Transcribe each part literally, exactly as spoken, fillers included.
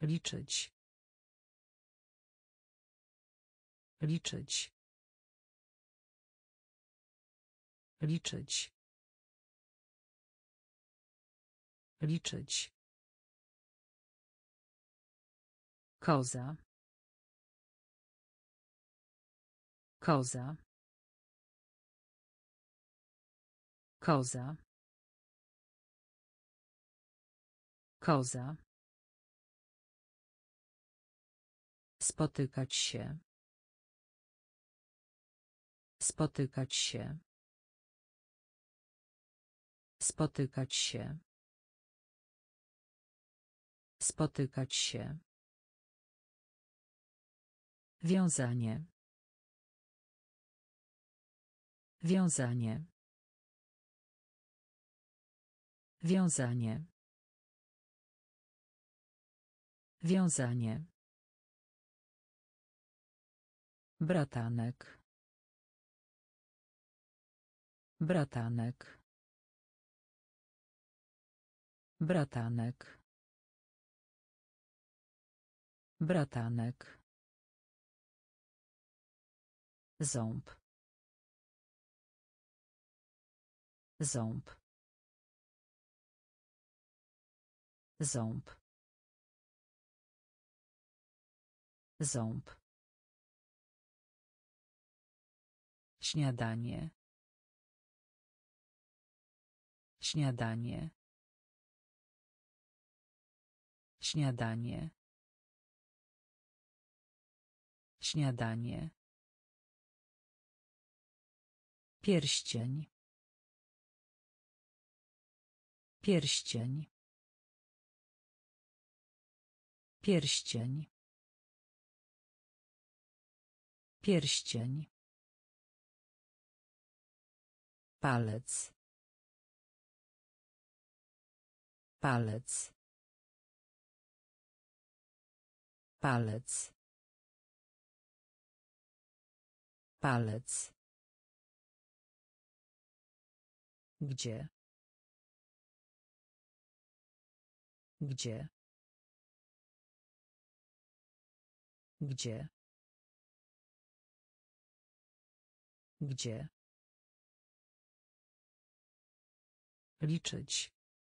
Liczyć. Liczyć. Liczyć. Liczyć. Koza. Koza. Koza. Koza. Spotykać się. Spotykać się. Spotykać się. Spotykać się. Wiązanie. Wiązanie. Wiązanie. Wiązanie. Bratanek. Bratanek. Bratanek. Bratanek. Ząb. Ząb. Ząb. Ząb. Śniadanie. Śniadanie. Śniadanie. Śniadanie. Pierścień. Pierścień. Pierścień. Pierścień. Palec. Palec. Palec. Palec. Gdzie? Gdzie? Gdzie? Gdzie? Liczyć.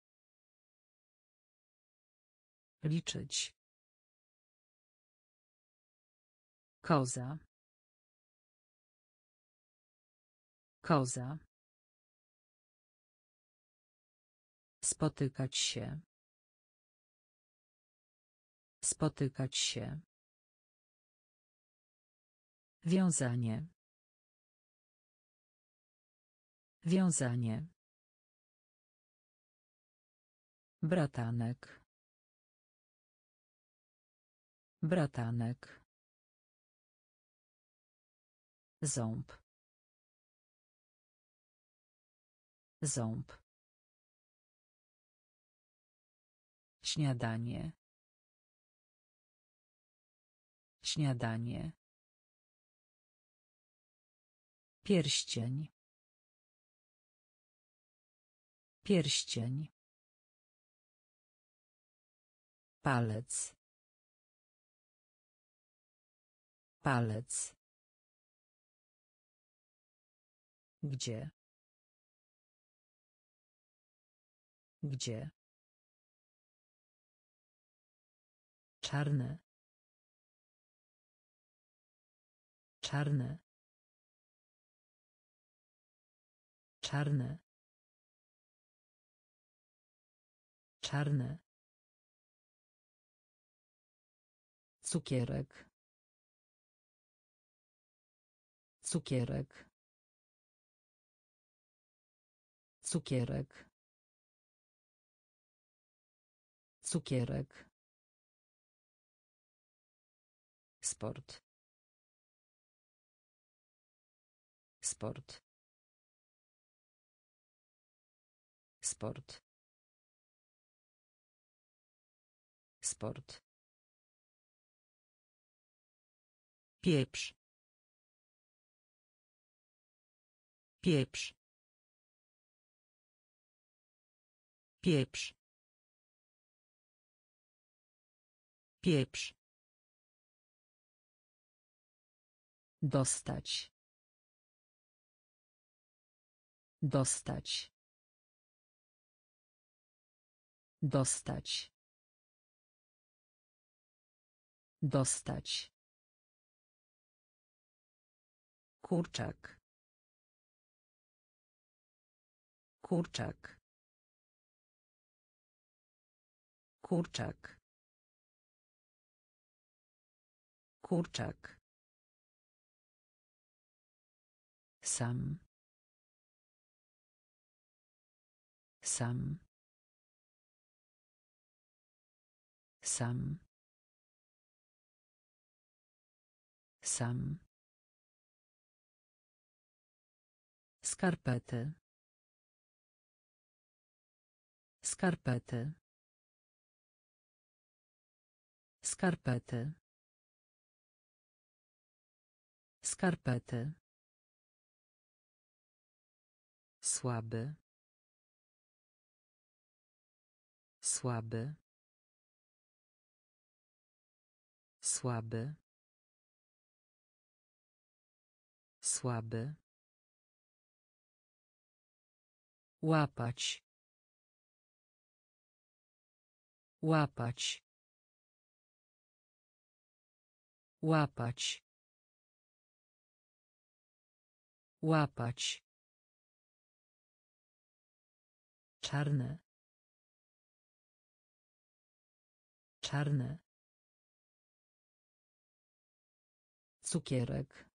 Liczyć. Koza. Koza. Spotykać się. Spotykać się. Wiązanie. Wiązanie. Bratanek. Bratanek. Ząb. Ząb. Śniadanie. Śniadanie. Pierścień. Pierścień. Palec. Palec. Gdzie? Gdzie? Czarne. Czarne. Czarne. Czarne. Cukierek. Cukierek. Cukierek. Cukierek. Sport. Sport. Sport. Sport. Pieprz. Pieprz. Pieprz. Pieprz. Dostać. Dostać. Dostać. Dostać. Kurczak. Kurczak. Kurczak. Kurczak. Sam. Sam. Sam. Sam. Skarpety. Skarpety. Skarpety. Skarpety. Słaby. Słaby. Słaby. Słaby. Łapać. Łapać. Łapać. Łapać. Czarne. Czarne. Cukierek.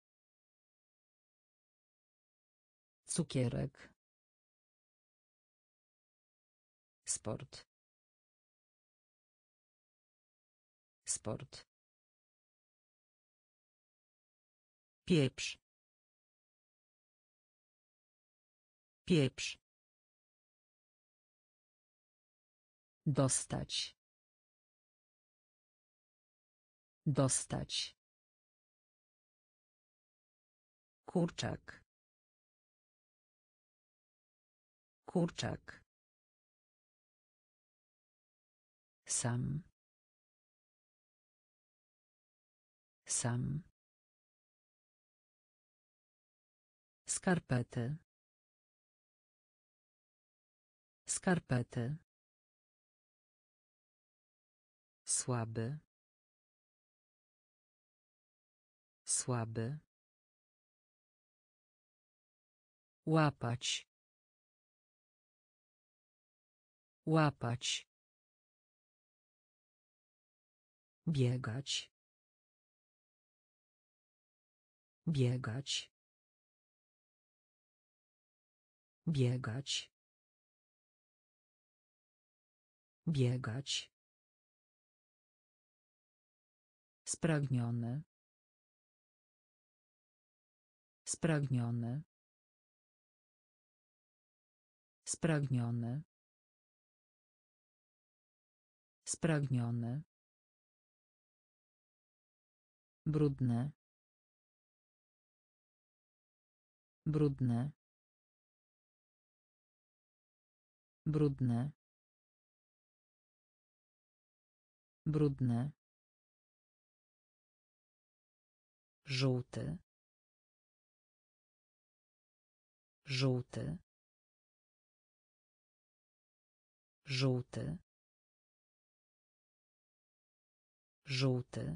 Cukierek. Sport. Sport. Pieprz. Pieprz. Dostać. Dostać. Kurczak. Kurczak. Sam. Sam. Skarpety. Skarpety. Słaby. Słaby. Łapać. Łapać. Biegać. Biegać. Biegać. Biegać. Spragniony. Spragniony. Spragniony. Spragniony. Brudne. Brudne. Brudne. Brudne. Żółty. Żółty. Żółty. Żółty.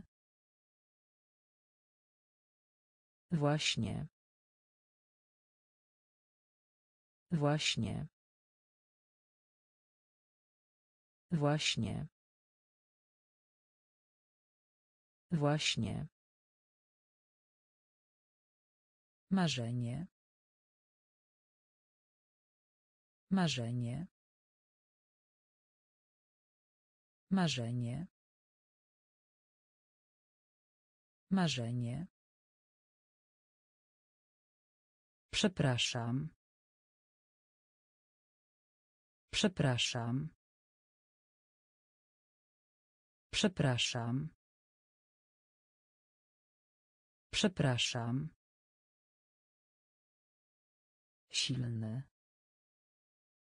Właśnie. Właśnie. Właśnie. Właśnie. Marzenie. Marzenie. Marzenie. Marzenie. Przepraszam. Przepraszam. Przepraszam. Przepraszam. Silny.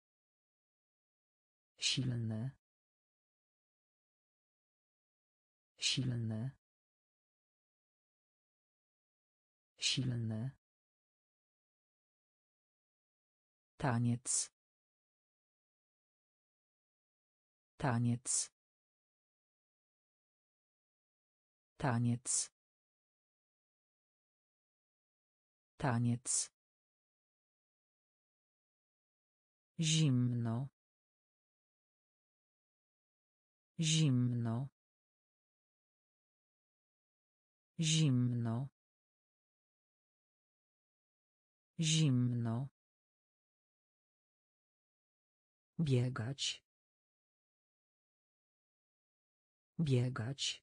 Silny. Silny. Silny. Taniec. Taniec. Taniec. Taniec. Zimno. Zimno. Zimno. Zimno. Biegać. Biegać.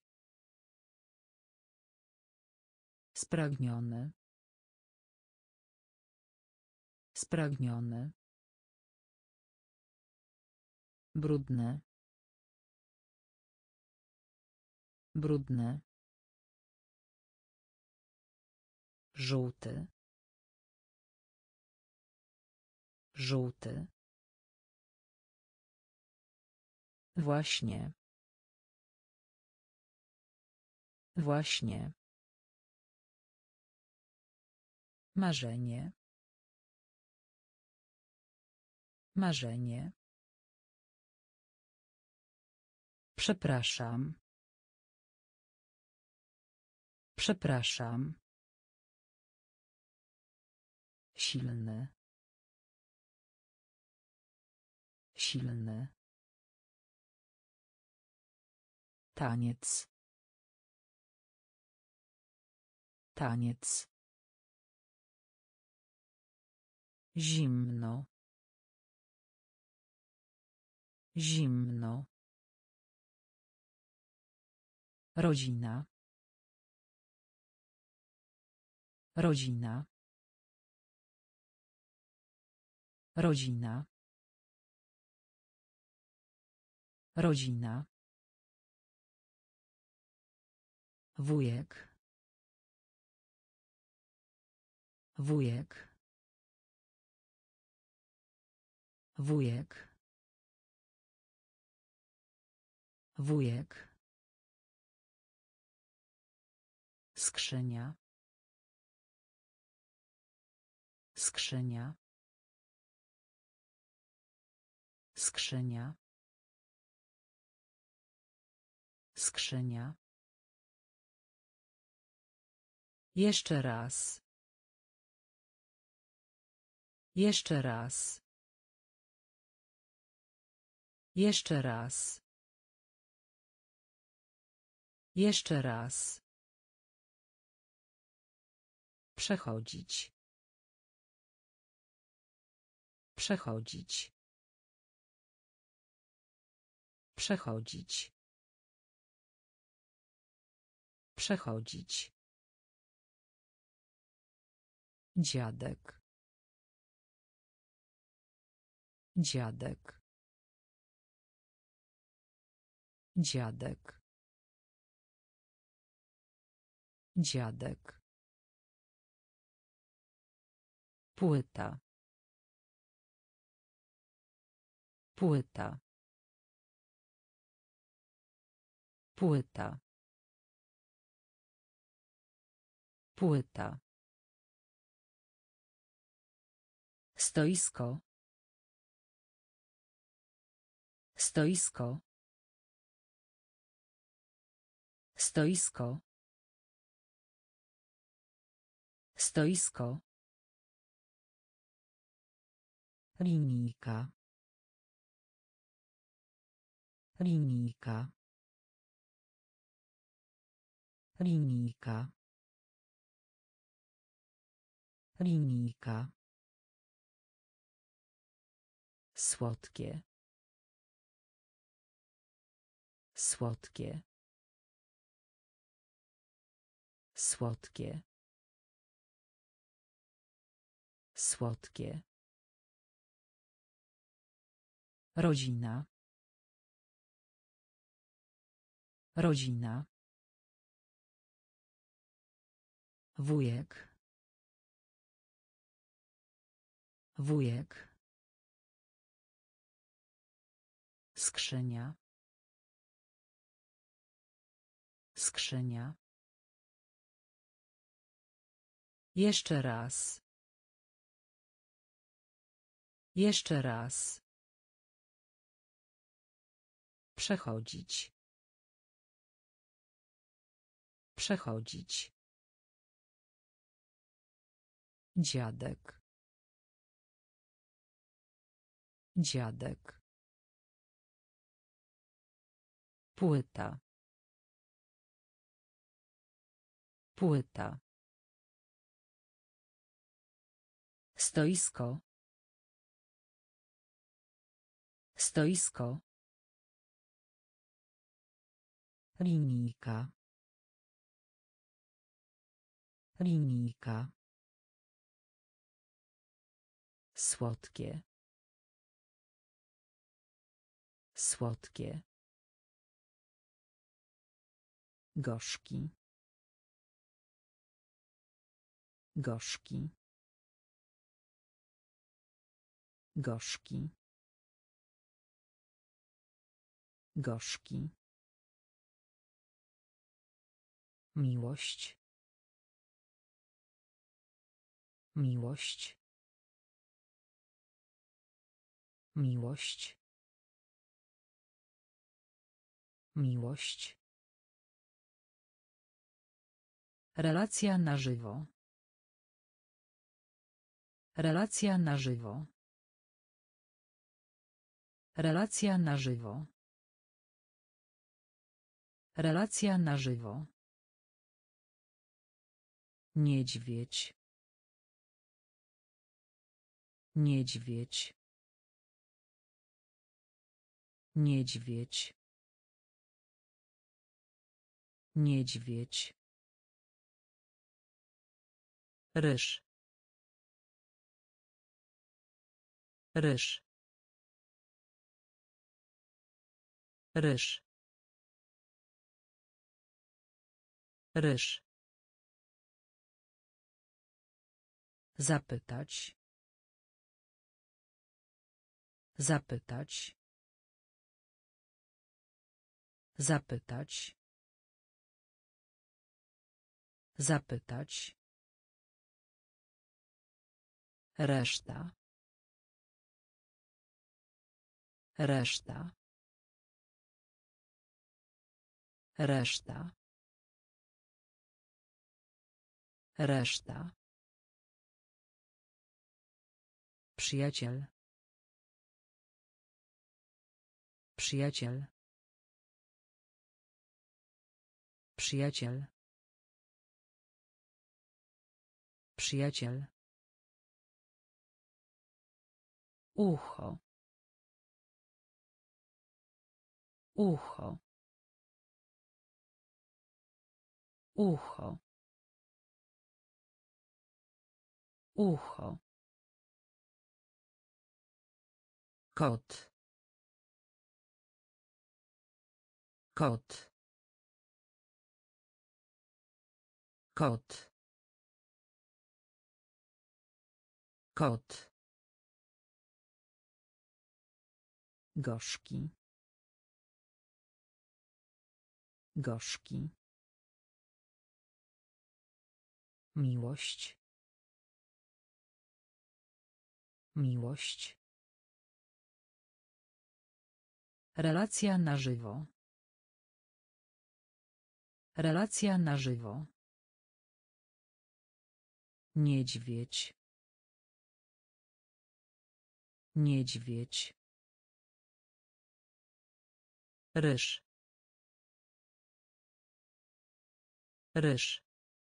Spragniony. Spragniony. Brudne. Brudne. Żółty. Żółty. Właśnie. Właśnie. Marzenie. Marzenie. Przepraszam. Przepraszam. Silny. Silny. Taniec. Taniec. Zimno. Zimno. Rodzina. Rodzina. Rodzina. Rodzina. Wujek. Wujek. Wujek. Wujek. Skrzynia. Skrzynia. Skrzynia. Skrzynia. Jeszcze raz. Jeszcze raz. Jeszcze raz. Jeszcze raz. Przechodzić. Przechodzić. Przechodzić. Przechodzić. Dziadek. Dziadek. Dziadek. Dziadek. Płyta. Płyta. Płyta. Płyta. Stoisko. Stoisko. Stoisko. Stoisko. Linijka. Linijka. Linijka. Linijka. Słodkie. Słodkie. Słodkie. Słodkie. Rodzina. Rodzina. Wujek. Wujek. Skrzynia. Skrzynia. Jeszcze raz. Jeszcze raz. Przechodzić. Przechodzić. Dziadek. Dziadek. Płyta. Płyta. Stoisko. Stoisko. Linijka. Linijka. Słodkie. Słodkie. Gorzki. Gorzki. Gorzki. Gorzki. Miłość. Miłość. Miłość. Miłość. Relacja na żywo. Relacja na żywo. Relacja na żywo. Relacja na żywo. Niedźwiedź. Niedźwiedź. Niedźwiedź. Niedźwiedź. Ryż. Ryż. Ryż. Ryż. Zapytać. Zapytać. Zapytać. Zapytać. Reszta. Reszta. Reszta. Reszta. Przyjaciel. Przyjaciel. Przyjaciel. Przyjaciel. Ucho. Ucho. Ucho. Ucho. Kot. Kot. Kot. Kot. Gorzki. Gorzki. Miłość. Miłość. Relacja na żywo. Relacja na żywo. Niedźwiedź. Niedźwiedź. Ryż. Ryż.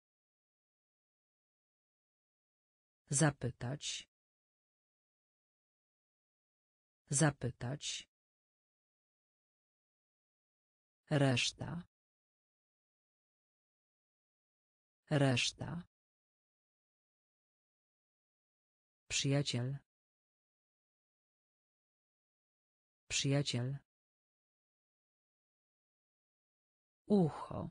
Zapytać. Zapytać. Reszta. Reszta. Przyjaciel. Przyjaciel. Ucho.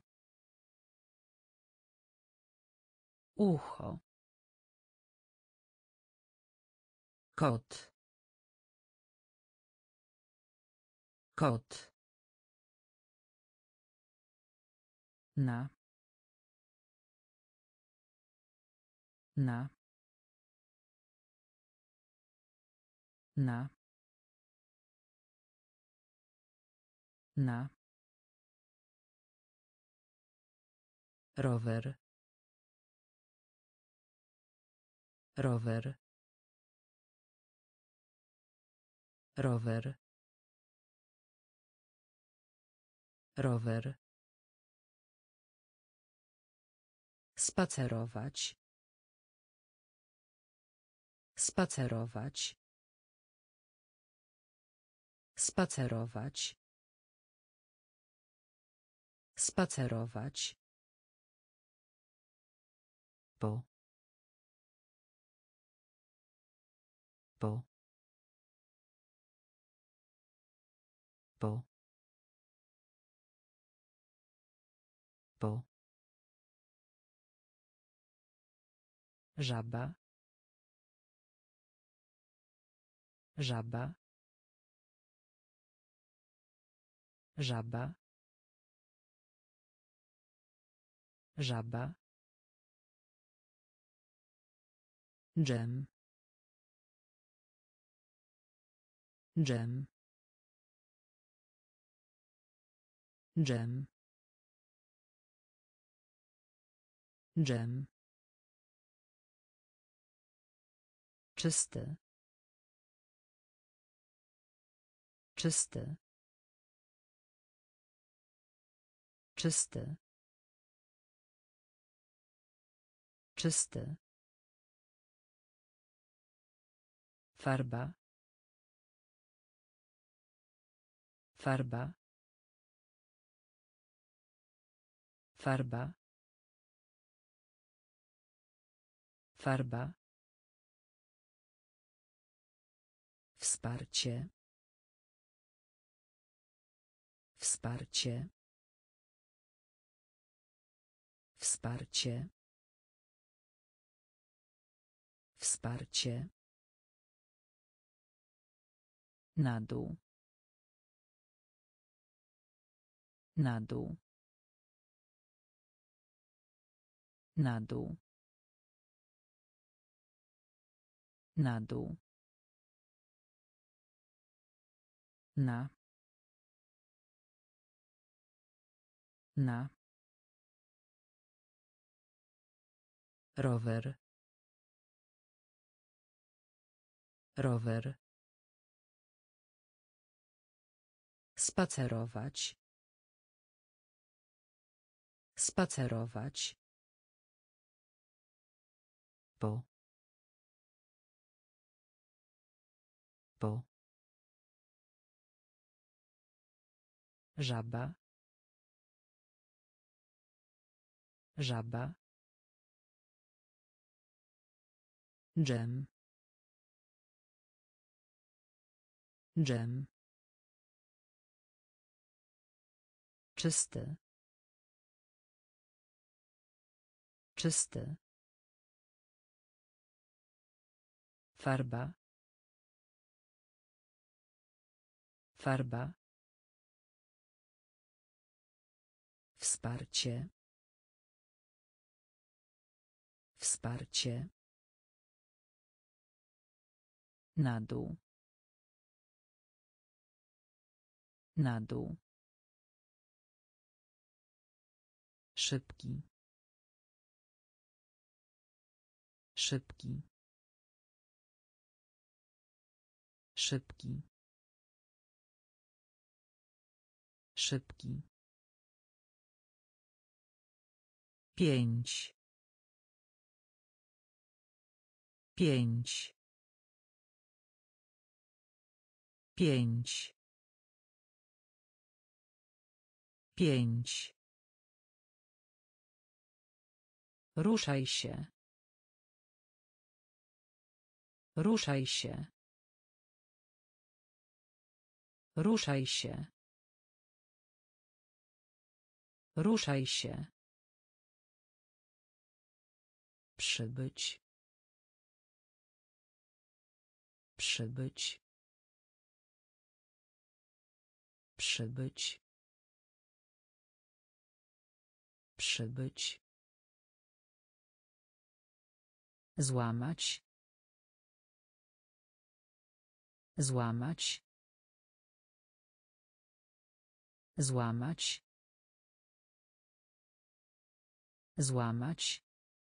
Ucho. Kot. Kot. Na. Na. Na. Na. Rower. Rower. Rower. Rower. Spacerować. Spacerować. Spacerować. Spacerować. Po. Po. Po. Po. Żaba. Żaba. Żaba. Żaba. Dżem. Dżem. Dżem. Dżem. Czysty. Czysty. Czysty. Czysty. Farba. Farba. Farba. Farba. Wsparcie. Wsparcie. Wsparcie. Wsparcie. Na dół. Na dół. Na dół. Na dół. Na. Na. Rower. Rower. Spacerować. Spacerować. Po. Po. Żaba. Żaba. Dżem. Dżem. Czysty. Czysty. Farba. Farba. Wsparcie. Wsparcie. Na dół. Na dół. Szybki. Szybki. Szybki. Szybki. Pięć. Pięć. Pięć. Pięć. Ruszaj się. Ruszaj się. Ruszaj się. Ruszaj się. Przybyć. Przybyć. Przybyć. Przybyć. Złamać. Złamać. Złamać. Złamać.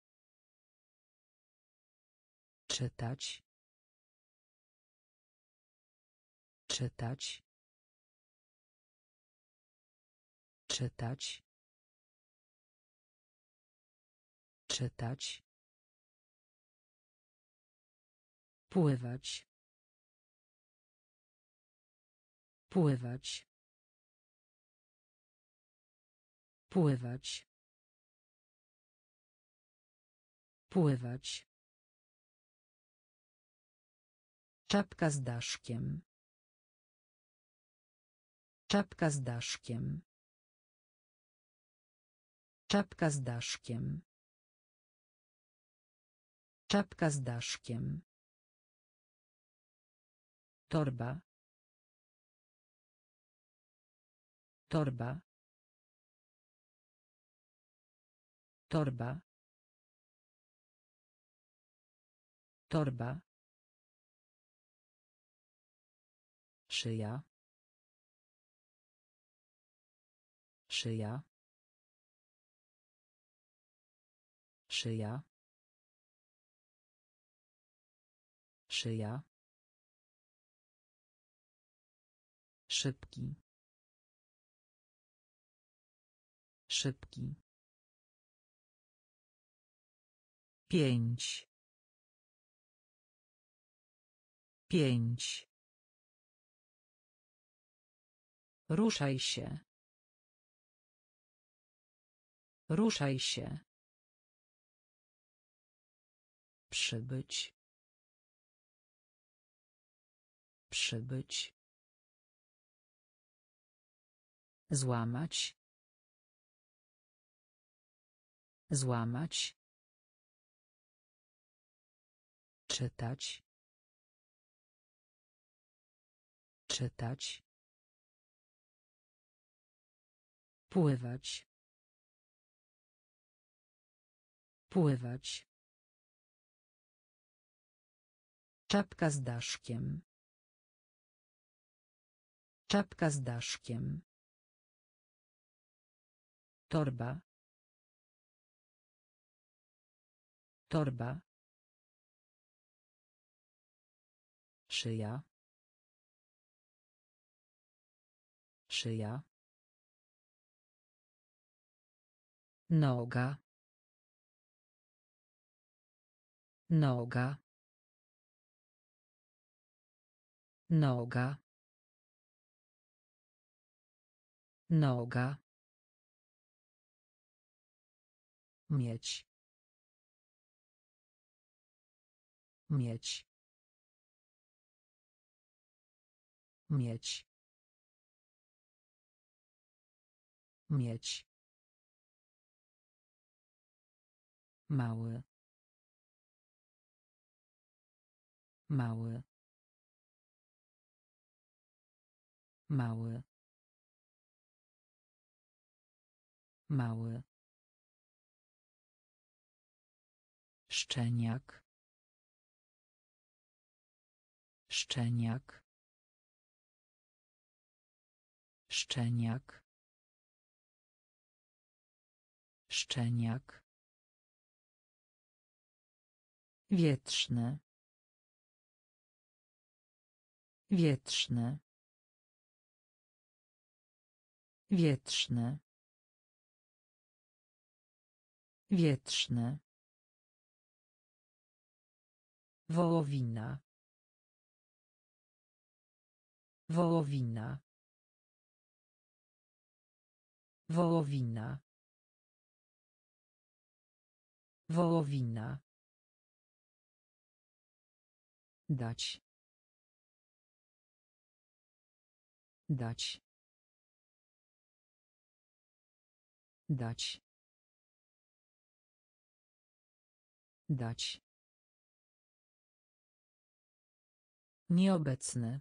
Czytać. Czytać. Czytać. Czytać. Pływać. Pływać. Pływać. Pływać. Czapka z daszkiem. Czapka z daszkiem. Czapka z daszkiem. Czapka z daszkiem. Torba. Torba. Torba. Torba. Szyja. Szyja. Szyja. Szyja. Szybki. Szybki. Pięć. Pięć. Ruszaj się. Ruszaj się. Przybyć. Przybyć. Złamać. Złamać. Czytać. Czytać. Pływać. Pływać. Czapka z daszkiem. Czapka z daszkiem. Torba. Torba. Szyja. Szyja. Noga. Noga. Noga. Noga. Mieć. Mieć. Mieć. Mieć. Mały. Mały. Mały. Mały. Szczeniak. Szczeniak. Szczeniak. Szczeniak. Wietrzny. Wietrzny. Wietrzny. Wietrzny. Wołowina. Wołowina. Wołowina. Wołowina. Dać. Dać. Dać. Dać. Nieobecny.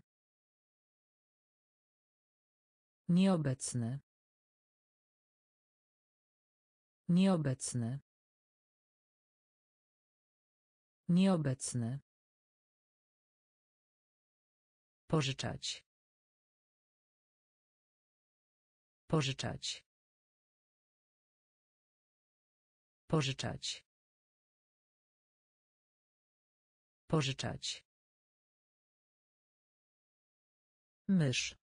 Nieobecny. Nieobecny. Nieobecny. Pożyczać. Pożyczać. Pożyczać. Pożyczać. Mysz.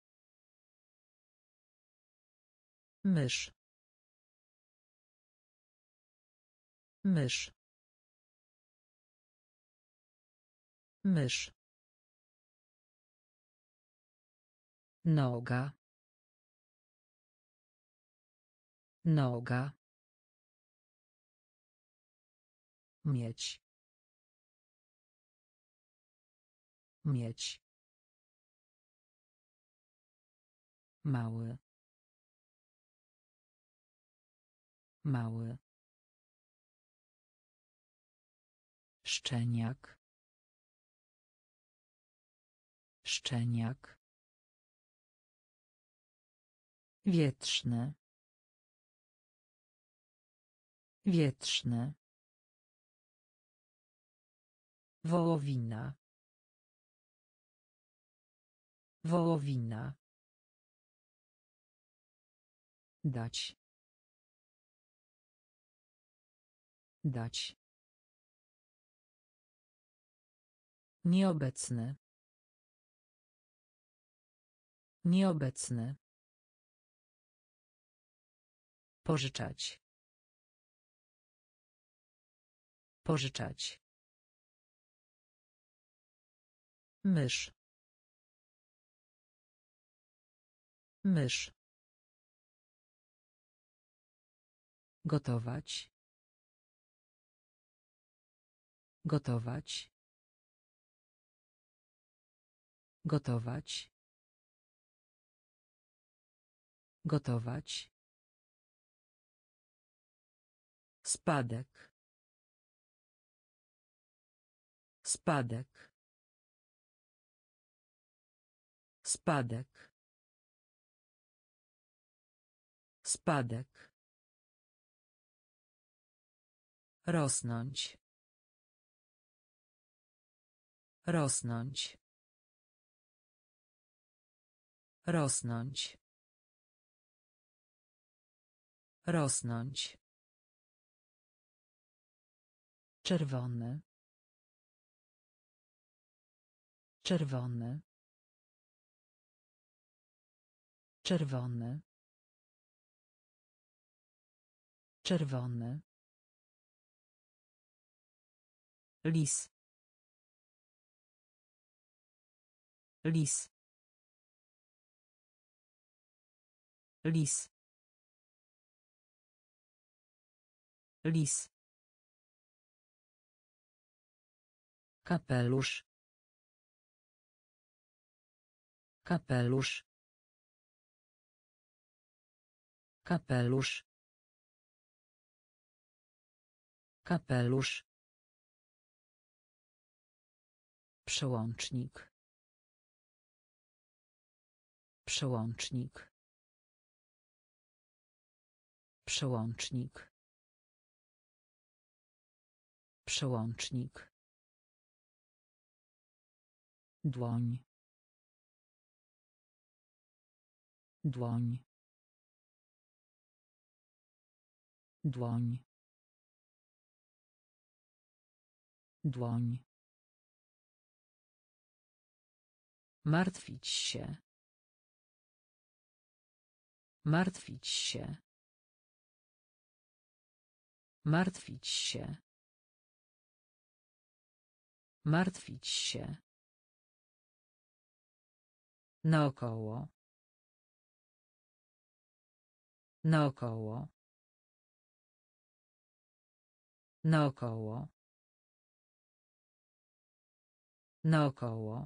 Mysz. Mysz. Mysz. Noga. Noga. Mieć. Mieć. Mały. Mały. Szczeniak. Szczeniak. Wietrzny. Wietrzny. Wołowina. Wołowina. Dać. Dać. Nieobecny. Nieobecny. Pożyczać. Pożyczać. Mysz. Mysz. Gotować. Gotować. Gotować. Gotować. Spadek. Spadek. Spadek. Spadek. Rosnąć. Rosnąć. Rosnąć. Rosnąć. Czerwony. Czerwony. Czerwony. Czerwony. Lis. Lis. Lis. Lis. Kapelusz. Kapelusz. Kapelusz. Kapelusz. Przełącznik. Przełącznik. Przełącznik. Przełącznik. Dłoń. Dłoń. Dłoń. Dłoń. Martwić się. Martwić się. Martwić się. Martwić się. Naokoło. Naokoło. Naokoło. Naokoło.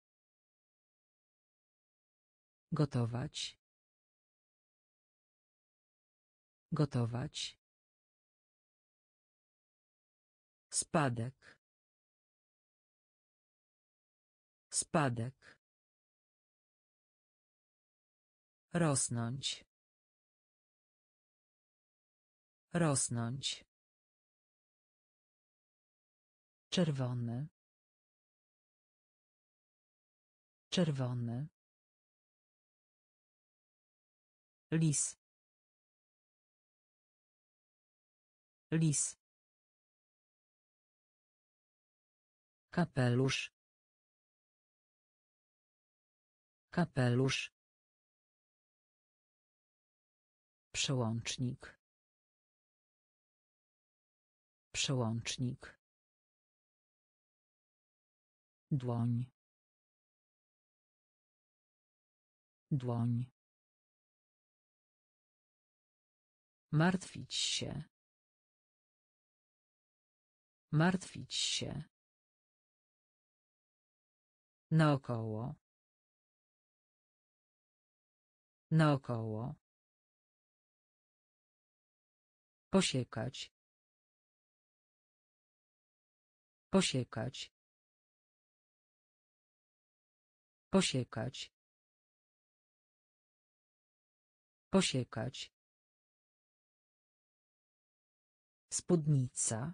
Gotować. Gotować. Spadek. Spadek. Rosnąć. Rosnąć. Czerwony. Czerwony. Lis. Lis. Kapelusz. Kapelusz. Przełącznik. Przełącznik. Dłoń. Dłoń. Martwić się. Martwić się. Naokoło. Naokoło. Posiekać. Posiekać. Posiekać. Posiekać. Spódnica.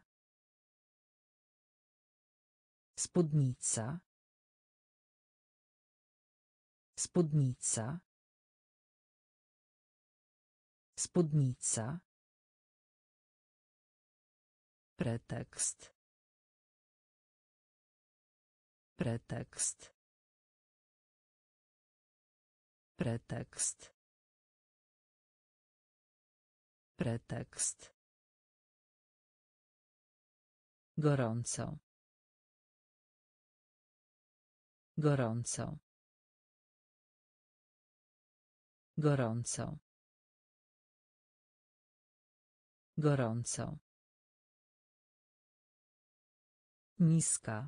Spódnica. Spódnica. Spódnica. Pretekst. Pretekst. Pretekst. Pretekst. Gorąco. Gorąco. Gorąco. Gorąco. Niska.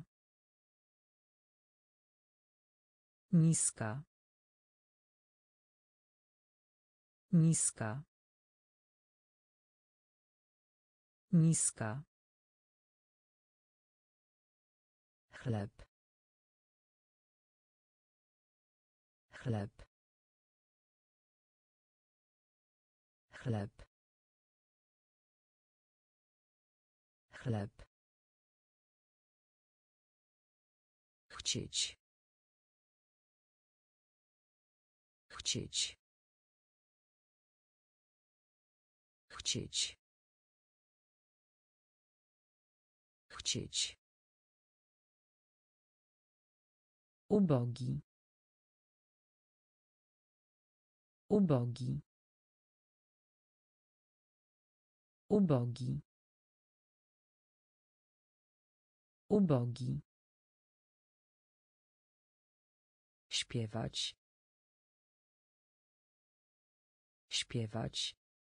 Niska. Niska. Niska. Chleb. Chleb. Chleb. Chleb. Chcieć. Chcieć. Chcieć. Chcieć. Ubogi. Ubogi. Ubogi. Ubogi. Śpiewać. Śpiewać.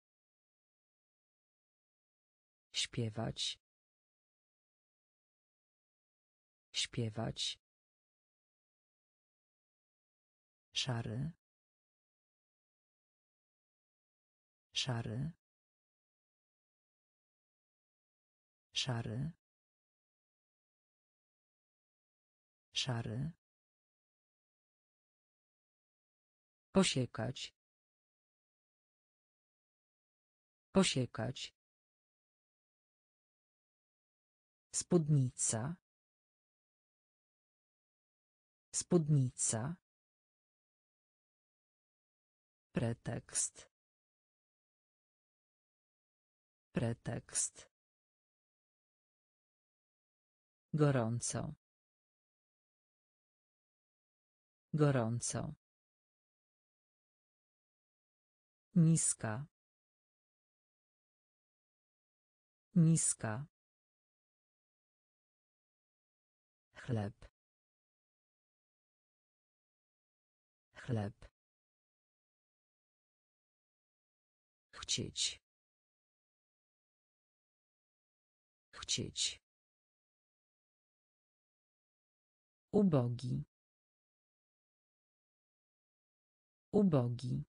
Śpiewać. Śpiewać. Szary. Szary. Szary. Szary. Posiekać. Posiekać. Spódnica. Spódnica. Pretekst. Pretekst. Gorąco. Gorąco. Niska. Niska. Chleb. Chleb. Chcieć. Chcieć. Ubogi. Ubogi.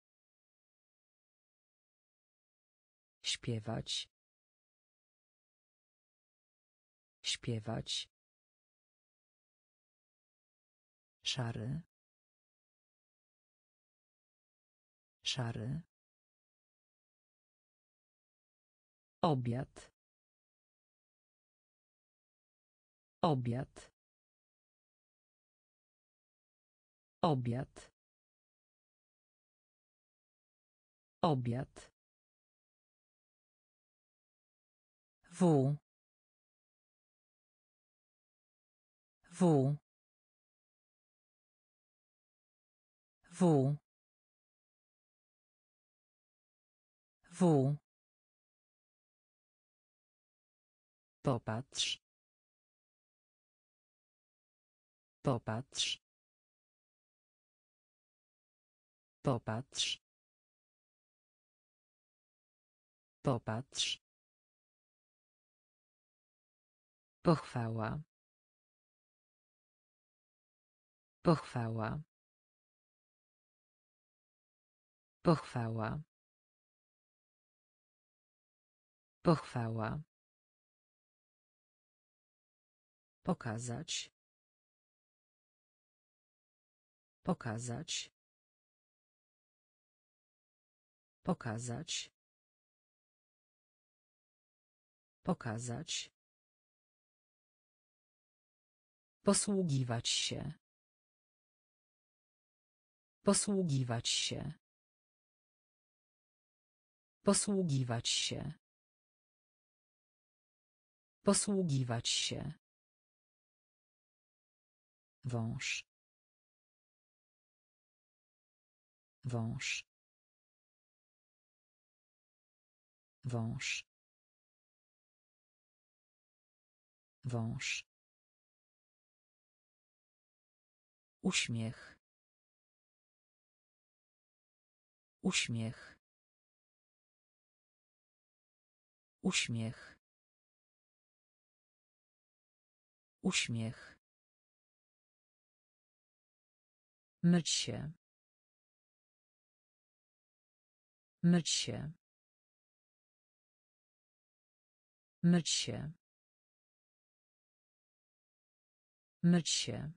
Śpiewać. Śpiewać. Szary. Szary. Obiad. Obiad. Obiad. Obiad. W. W. W. W. Popatrz. Popatrz. Popatrz. Popatrz. Pochwała. Pochwała. Pochwała. Pochwała. Pokazać. Pokazać. Pokazać. Pokazać. Posługiwać się. Posługiwać się. Posługiwać się. Posługiwać się. Wąż. Wąż. Wąż. Wąż. Uśmiech. Uśmiech. Uśmiech. Uśmiech. Myć się. Myć się. Myć się. Myć się.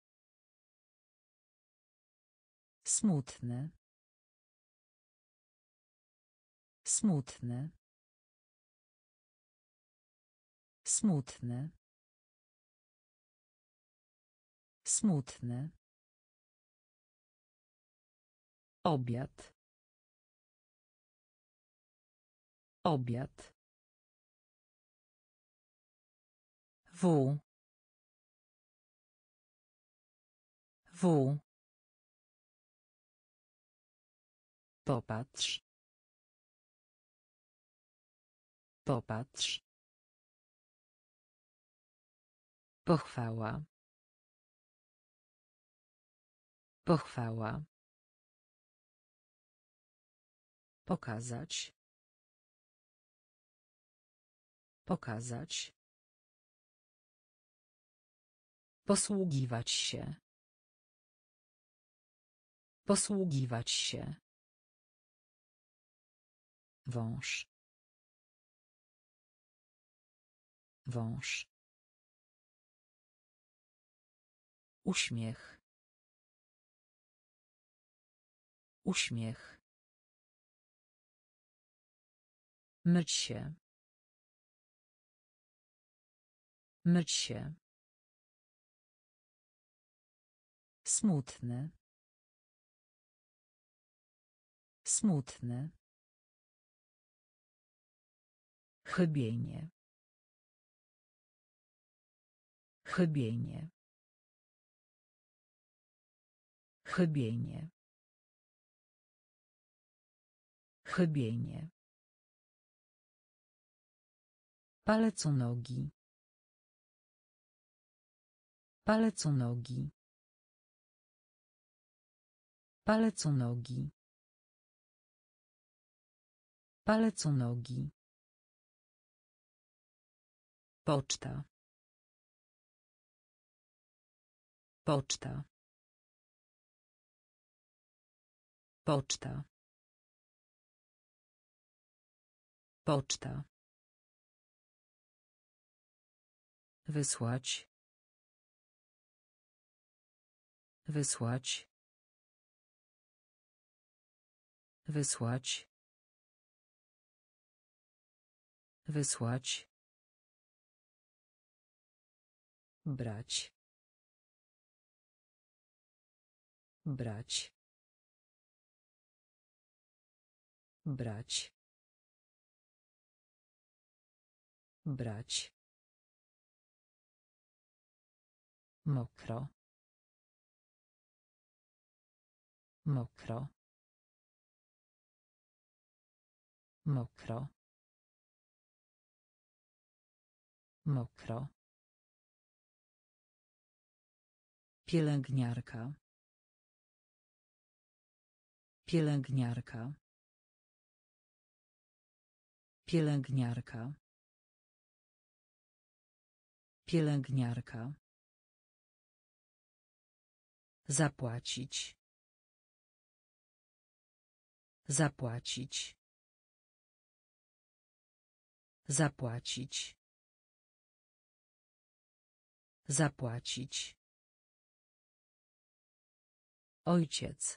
Smutny. Smutny. Smutny. Smutny. Obiad. Obiad. W. W. Popatrz. Popatrz. Pochwała. Pochwała. Pokazać. Pokazać. Posługiwać się. Posługiwać się. Wąż. Wąż. Uśmiech. Uśmiech. Myć się. Myć się. Smutny. Smutny. Chybienie. Chybienie. Chybienie. Chybienie. Palec u nogi. Palec u nogi. Palec u nogi. Palec u nogi. Poczta. Poczta. Poczta. Poczta. Wysłać. Wysłać. Wysłać. Wysłać. Brać. Brać. Brać. Brać. Mokro. Mokro. Mokro. Mokro. Pielęgniarka. Pielęgniarka. Pielęgniarka. Pielęgniarka. Zapłacić. Zapłacić. Zapłacić. Zapłacić. Ojciec.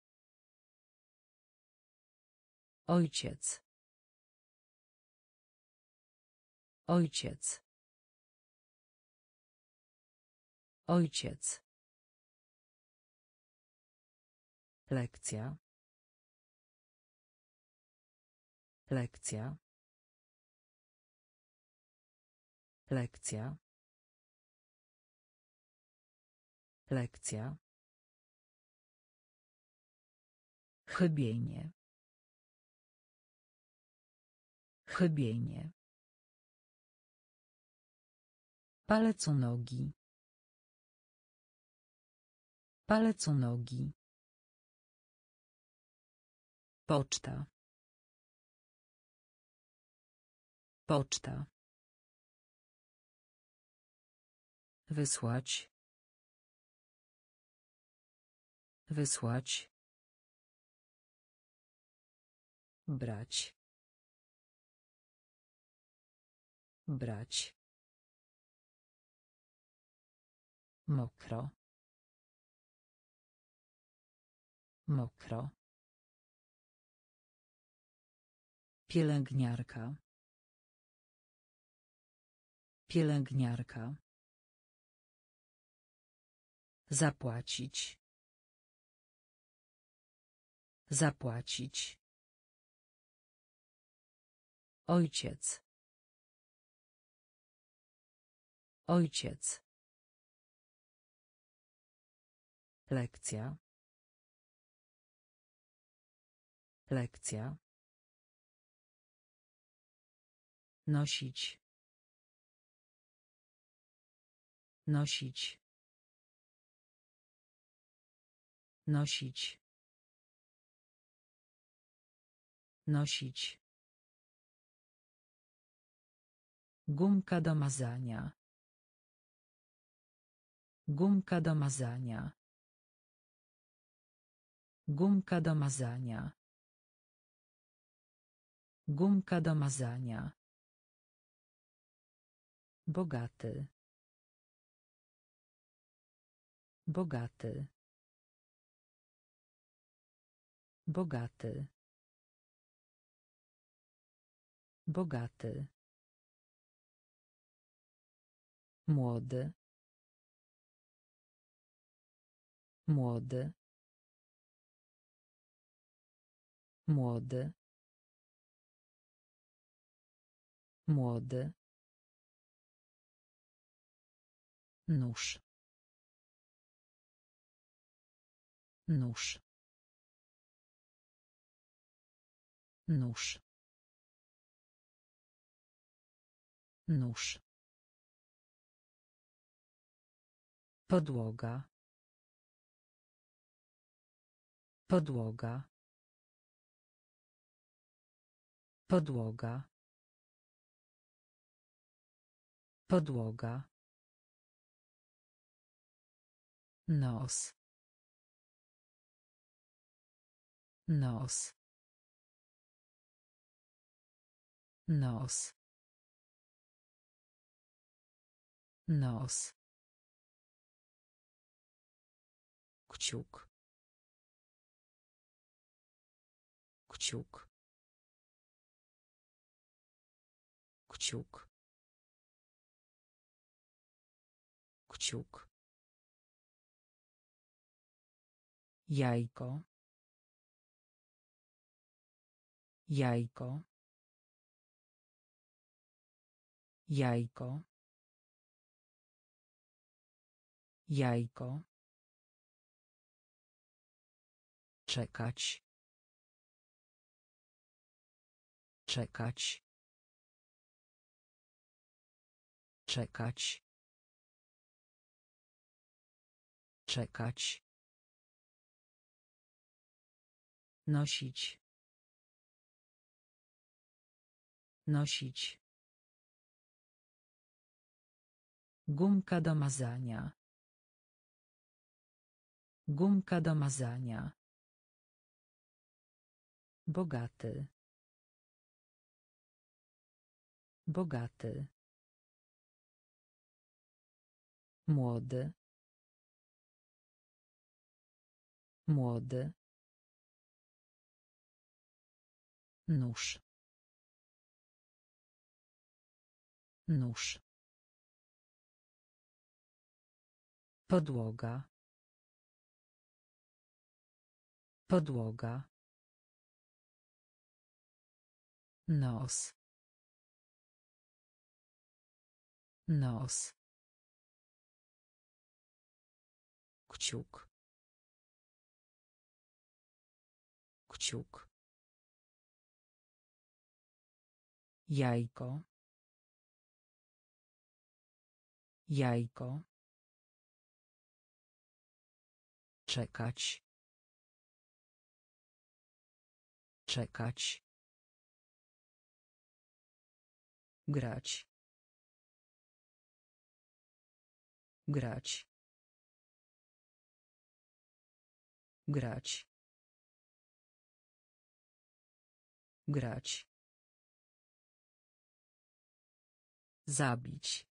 Ojciec. Ojciec. Ojciec. Lekcja. Lekcja. Lekcja. Lekcja. Chybienie. Chybienie. Palec u nogi. Palec u nogi. Poczta. Poczta. Wysłać. Wysłać. Brać. Brać. Mokro. Mokro. Pielęgniarka. Pielęgniarka. Zapłacić. Zapłacić. Ojciec. Ojciec. Lekcja. Lekcja. Nosić. Nosić. Nosić. Nosić. Gumka do mazania. Gumka do mazania. Gumka do mazania. Gumka do mazania. Bogaty. Bogaty. Bogaty. Bogaty. Młody. Młody. Młody. Młody. Nóż. Nóż. Nóż. Nóż. Podłoga. Podłoga. Podłoga. Podłoga. Nos. Nos. Nos. Nos. Kciuk. Kciuk. Kciuk. Kciuk. Jajko. Jajko. Jajko. Jajko. Czekać. Czekać. Czekać. Czekać. Nosić. Nosić. Gumka do mazania. Gumka do mazania. Bogaty. Bogaty. Młody. Młody. Nóż. Nóż. Podłoga. Podłoga. Nos. Nos. Kciuk. Kciuk. Jajko. Jajko. Czekać. Czekać. Grać. Grać. Grać. Grać. Zabić.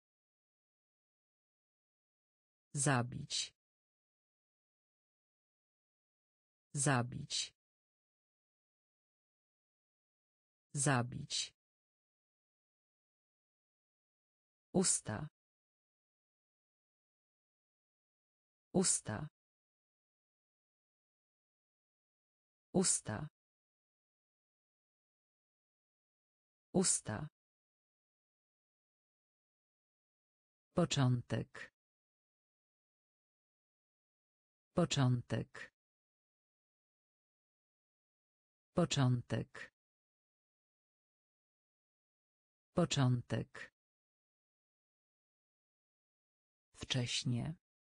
Zabić. Zabić. Zabić. Usta. Usta. Usta. Usta. Początek. Początek. Początek. Początek. Wcześnie.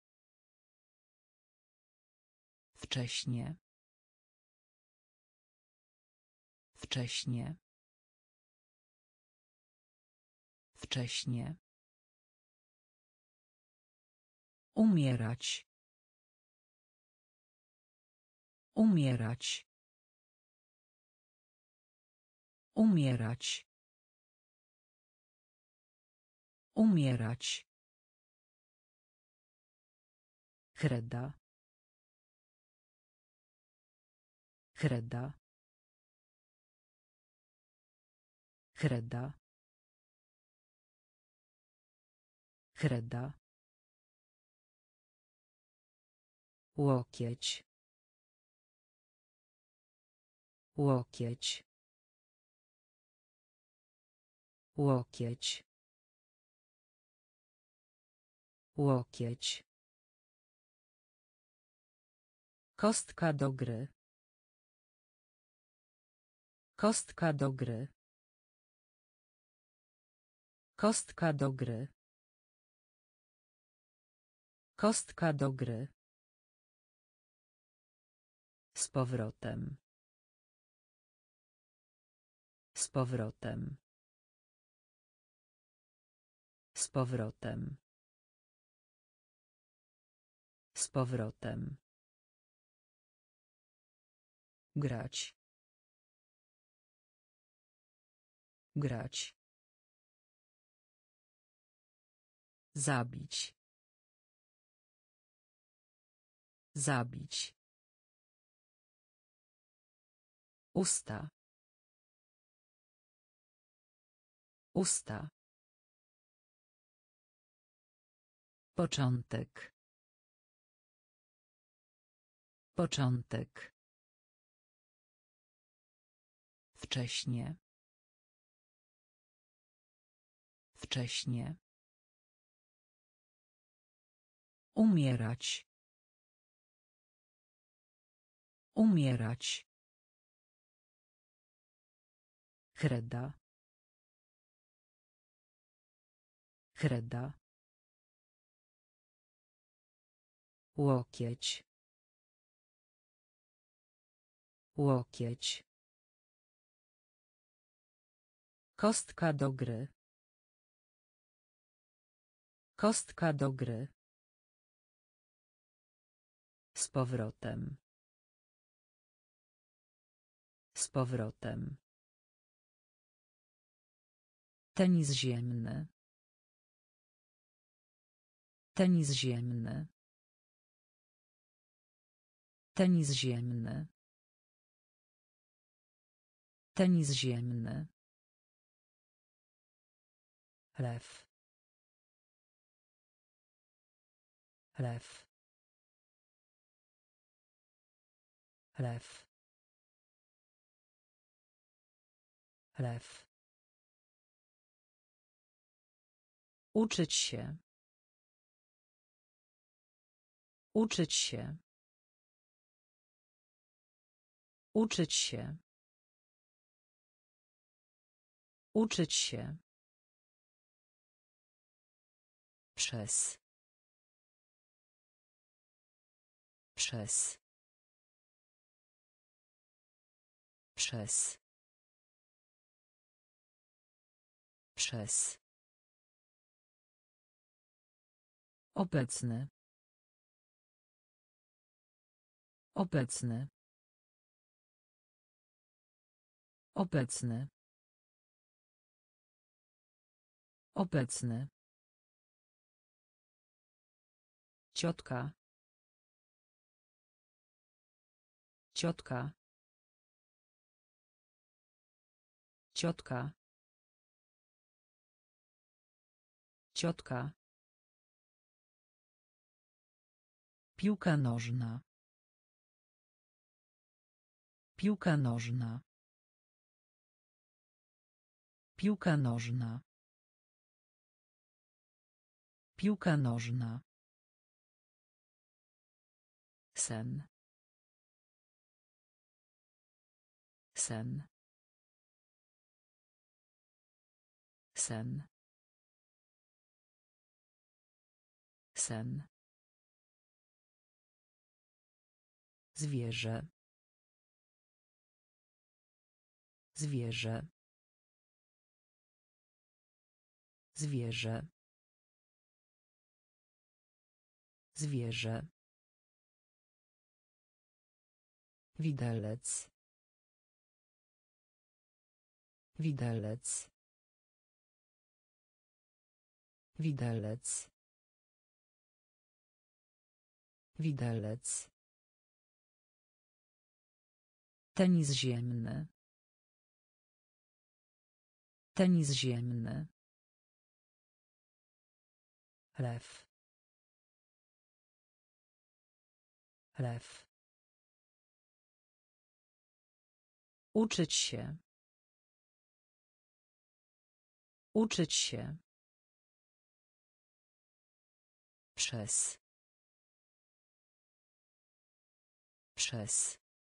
Wcześnie. Wcześnie. Wcześnie. Umierać. Umierać. Umierać. Umierać. Kreda. Kreda. Kreda. Kreda. Łokieć. Łokieć. Łokieć. Łokieć. Kostka do gry. Kostka do gry. Kostka do gry. Kostka do gry. Z powrotem. Z powrotem. Z powrotem. Z powrotem. Grać. Grać. Zabić. Zabić. Usta. Usta. Początek. Początek. Wcześnie. Wcześnie. Umierać. Umierać. Kreda. Kreda. Łokieć. Łokieć. Kostka do gry. Kostka do gry. Z powrotem. Z powrotem. Tenis ziemny. Tenis ziemny. Tenis ziemny. Tenis ziemny. Lew. Lew. Lew. Lew. Uczyć się. Uczyć się. Uczyć się. Uczyć się. Przez. Przez. Przez. Przez. Obecny. Obecny. Obecny. Obecny. Ciotka. Ciotka. Ciotka. Ciotka. Piłka nożna. Piłka nożna. Piłka nożna. Piłka nożna. Sen. Sen. Sen. Sen. Zwierzę. Zwierzę. Zwierzę. Zwierzę. Widelec. Widelec. Widelec. Widelec. Tenis ziemny. Tenis ziemny. Lew. Lew. Uczyć się. Uczyć się. Przez. Przez.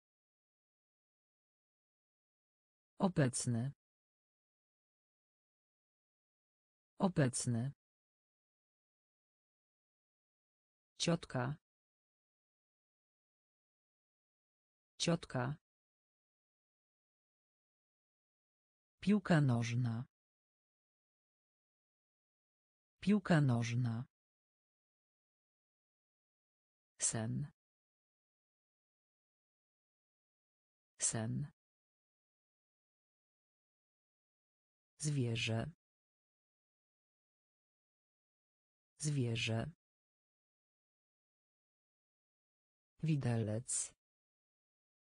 Obecny. Obecny. Ciotka. Ciotka. Piłka nożna. Piłka nożna. Sen. Sen. Zwierzę. Zwierzę. Widelec.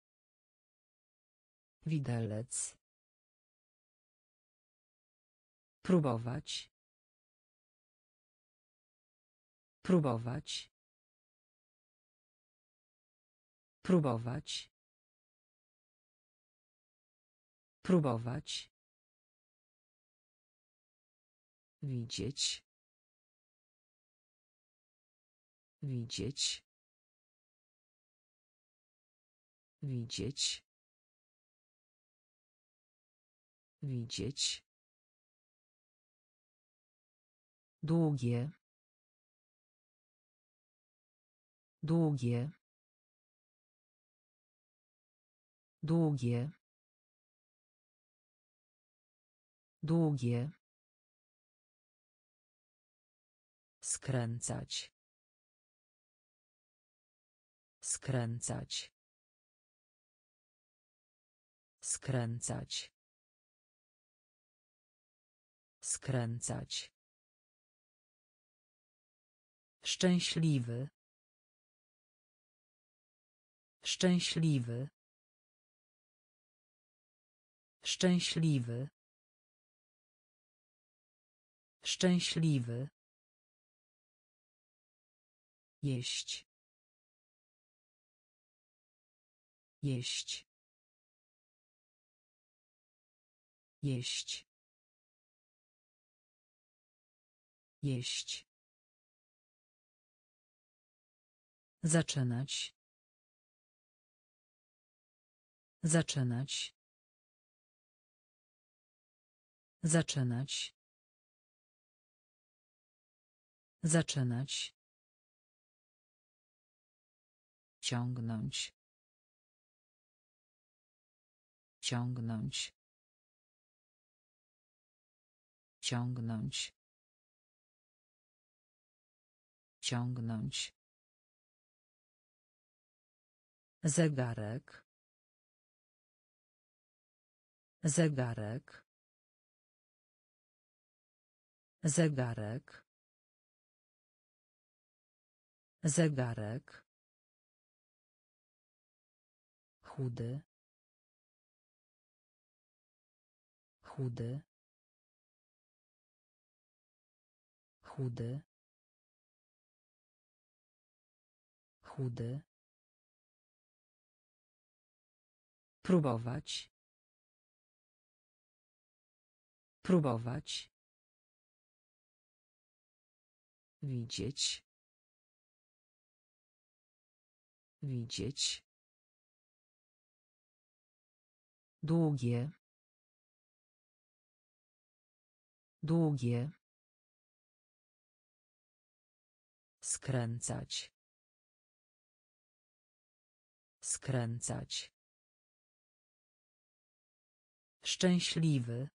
Widelec. Próbować. Próbować. Próbować. Próbować. Widzieć. Widzieć. Widzieć. Widzieć. Długie. Długie. Długie. Długie. Skręcać. Skręcać. Skręcać. Skręcać. Szczęśliwy. Szczęśliwy. Szczęśliwy. Szczęśliwy. Jeść. Jeść. Jeść. Jeść. Zaczynać. Zaczynać. Zaczynać. Zaczynać. Ciągnąć. Ciągnąć. Ciągnąć. Ciągnąć. Zegarek. Zegarek. Zegarek. Zegarek. Chudy. Chudy. Chudy. Chudy. Próbować. Próbować. Widzieć. Widzieć. Długie. Długie. Skręcać. Skręcać. Szczęśliwy.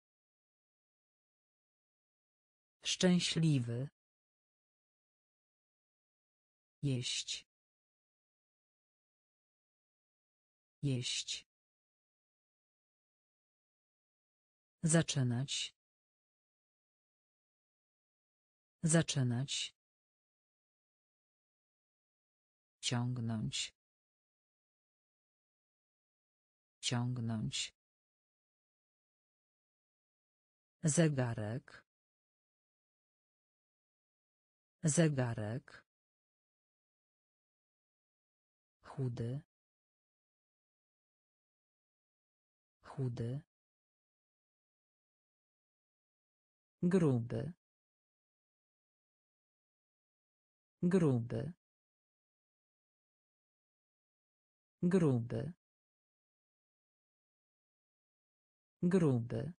Szczęśliwy. Jeść. Jeść. Zaczynać. Zaczynać. Ciągnąć. Ciągnąć. Zegarek. Zegarek. Chudy. Chudy. Gruby. Gruby. Gruby. Gruby.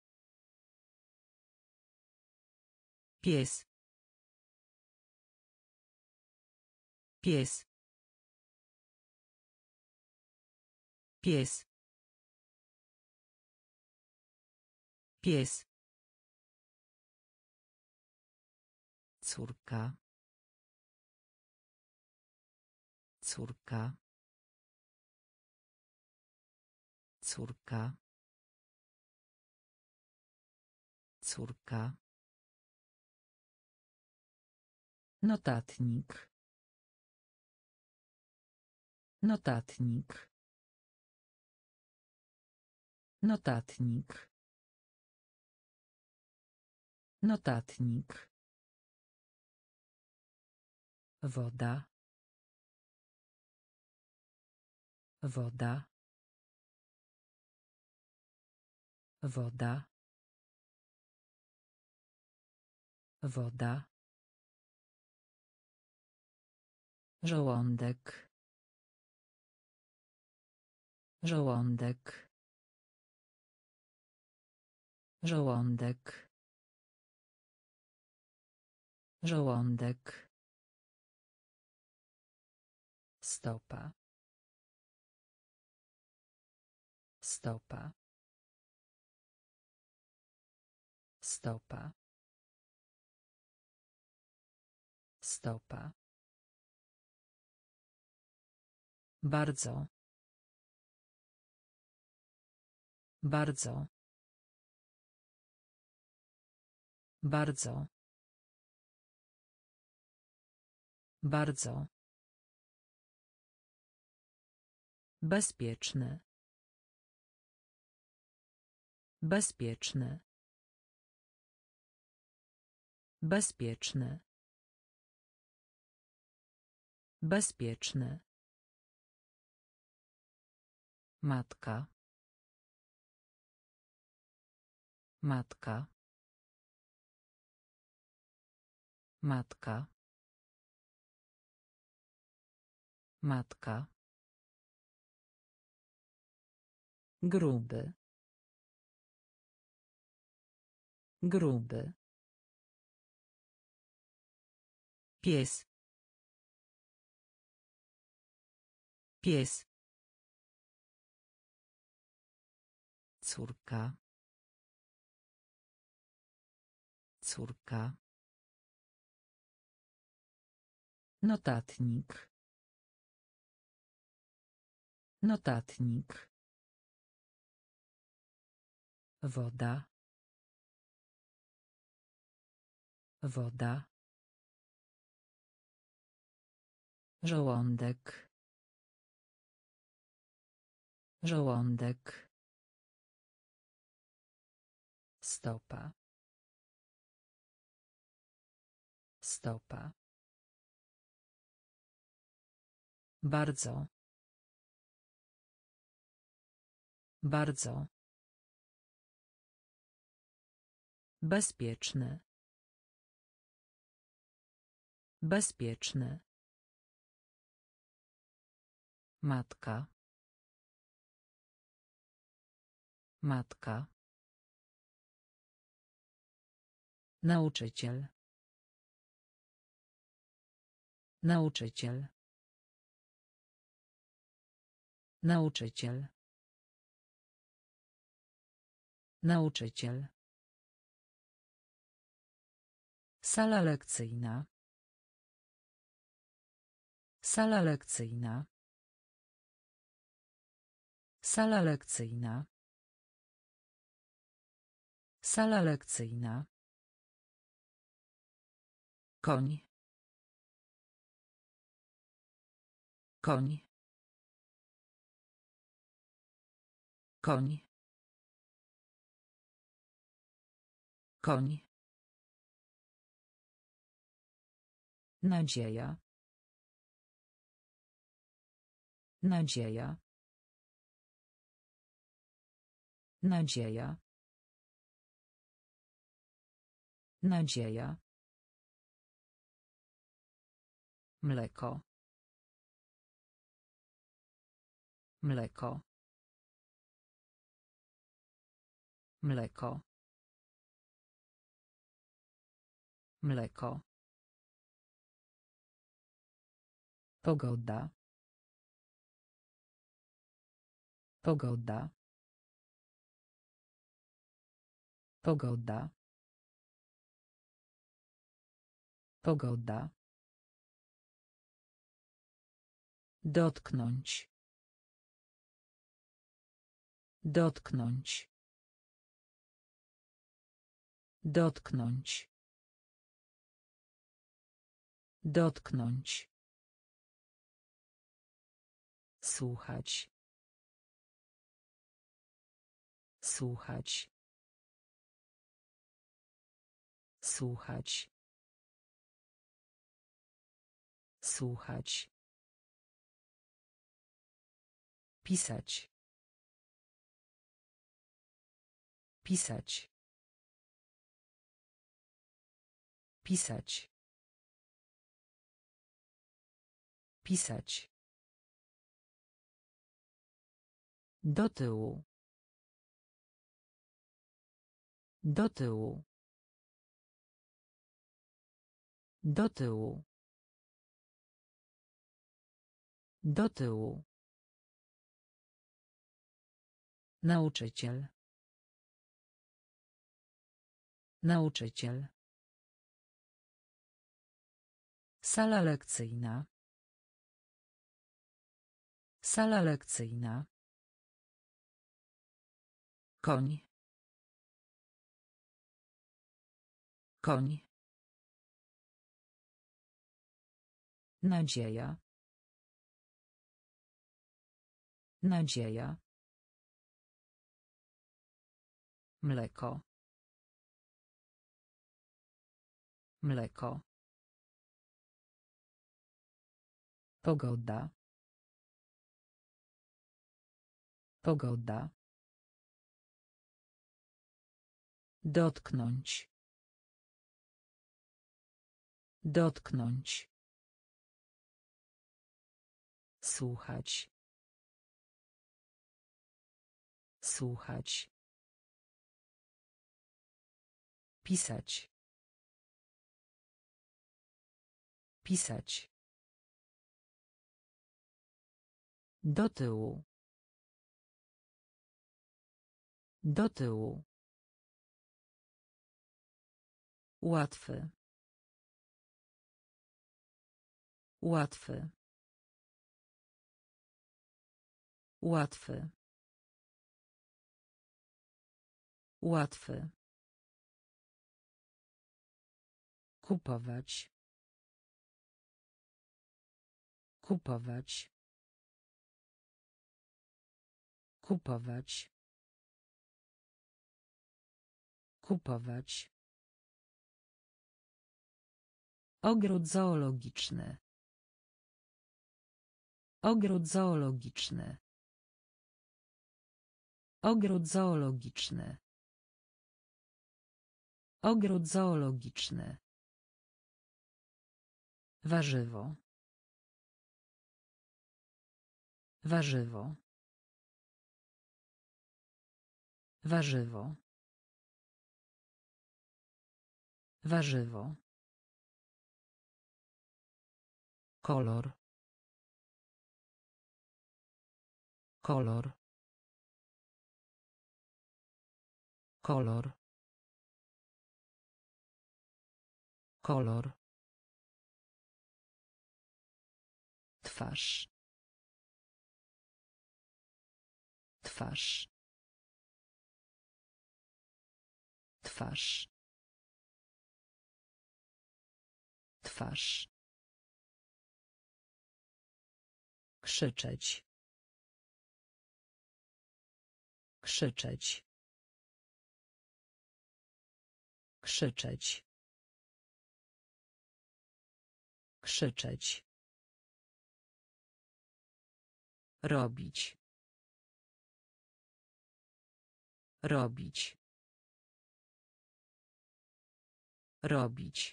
Pies. Pies. Pies. Pies. Córka. Córka. Córka. Córka. Notatnik. Notatnik. Notatnik. Notatnik. Woda. Woda. Woda. Woda. Żołądek. Żołądek. Żołądek. Żołądek. Stopa. Stopa. Stopa. Stopa. Bardzo. Bardzo. Bardzo. Bardzo. Bezpieczny. Bezpieczny. Bezpieczny. Bezpieczny. Matka. Matka. Matka. Matka. Gruby. Gruby. Pies. Pies. Córka. Córka. Notatnik. Notatnik. Woda. Woda. Żołądek. Żołądek. Stopa. Stopa. Bardzo. Bardzo. Bezpieczny. Bezpieczny. Matka. Matka. Nauczyciel. Nauczyciel. Nauczyciel. Nauczyciel. Sala lekcyjna. Sala lekcyjna. Sala lekcyjna. Sala lekcyjna. Koń. Koń. Koń. Koń. Nadzieja. Nadzieja. Nadzieja. Nadzieja. Mleko. Mleko. Mleko. Mleko. Pogoda. Pogoda. Pogoda. Pogoda. Dotknąć. Dotknąć. Dotknąć. Dotknąć. Słuchać. Słuchać. Słuchać. Słuchać. Pisać. Pisać. Pisać. Pisać. Do tyłu. Do tyłu. Do tyłu. Do tyłu. Nauczyciel. Nauczyciel. Sala lekcyjna. Sala lekcyjna. Koń. Koń. Nadzieja. Nadzieja. Mleko. Mleko. Pogoda. Pogoda. Dotknąć. Dotknąć. Słuchać. Słuchać. Pisać. Pisać. Do tyłu. Do tyłu. Łatwy. Łatwy. Łatwy. Łatwy. Kupować. Kupować. Kupować. Kupować. Ogród zoologiczny. Ogród zoologiczny. Ogród zoologiczny. Ogród zoologiczny. Warzywo. Warzywo. Warzywo. Warzywo. Kolor. Kolor. Kolor. Kolor. Twarz. Twarz. Twarz. Twarz. Krzyczeć. Krzyczeć. Krzyczeć. Krzyczeć. Robić. Robić. Robić.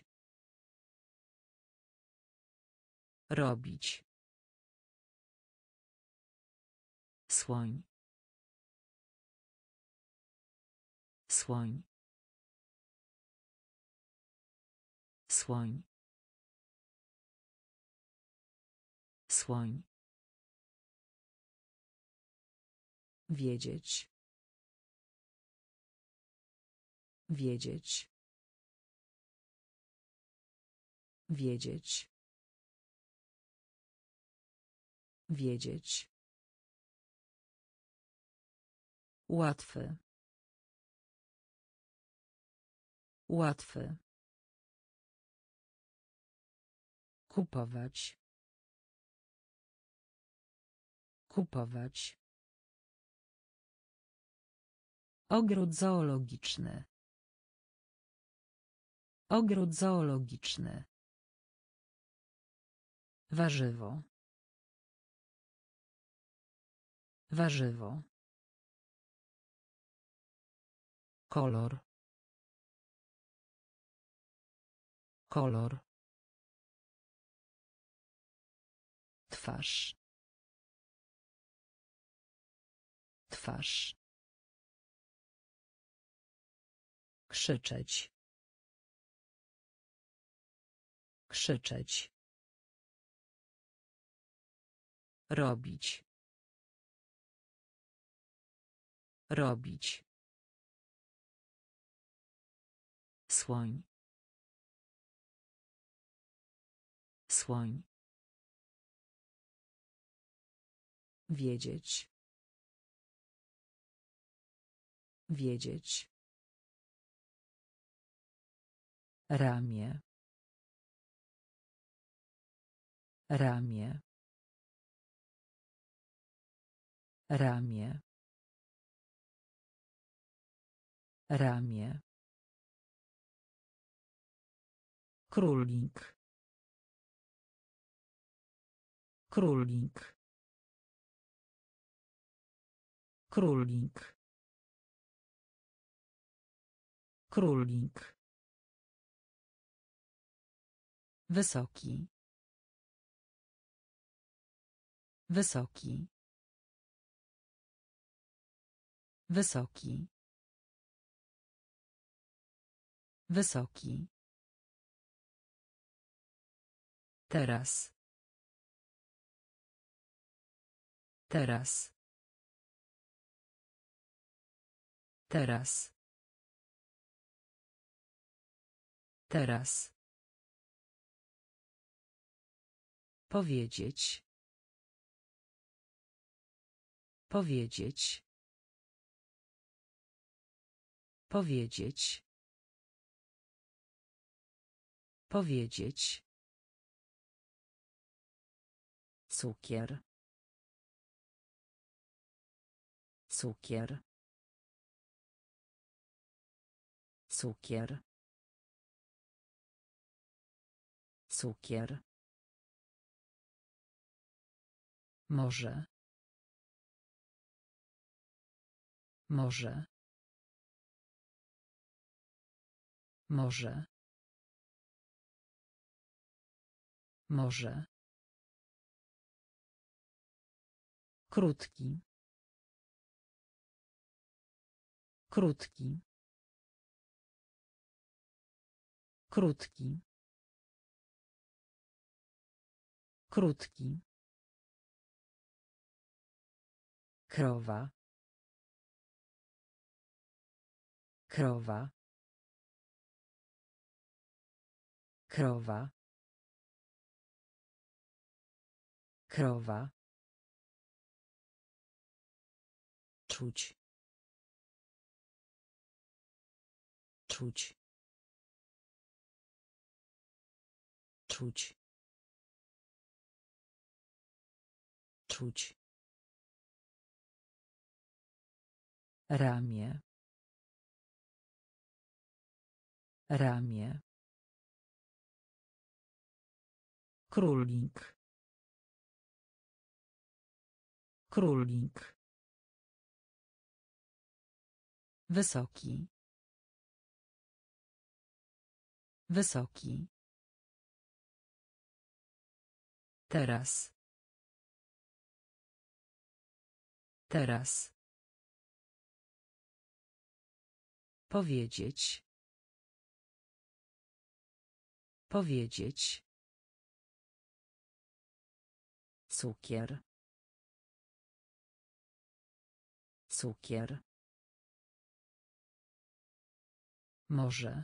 Robić. Słoń. Słoń. Słoń. Słoń. Wiedzieć. Wiedzieć. Wiedzieć. Wiedzieć. Łatwy. Łatwy. Kupować. Kupować. Ogród zoologiczny. Ogród zoologiczny. Warzywo. Warzywo. Kolor. Kolor. Twarz. Twarz. Krzyczeć. Krzyczeć. Robić. Robić. Słoń. Słoń. Wiedzieć. Wiedzieć. Ramię. Ramię. Ramię. Ramię. Królik. Królik. Królik. Królik. Wysoki. Wysoki. Wysoki. Wysoki. Teraz. Teraz. Teraz. Teraz. Powiedzieć. Powiedzieć. Powiedzieć. Powiedzieć. Cukier. Cukier. Cukier. Cukier. Może. Może. Może. Może. Krótki. Krótki. Krótki. Krótki. Krowa. Krowa. Krowa. Krowa. Czuć. Czuć. Czuć. Czuć. Ramię. Ramię. Królik. Królik. Wysoki. Wysoki. Teraz. Teraz. Powiedzieć. Powiedzieć. Cukier. Cukier. Może.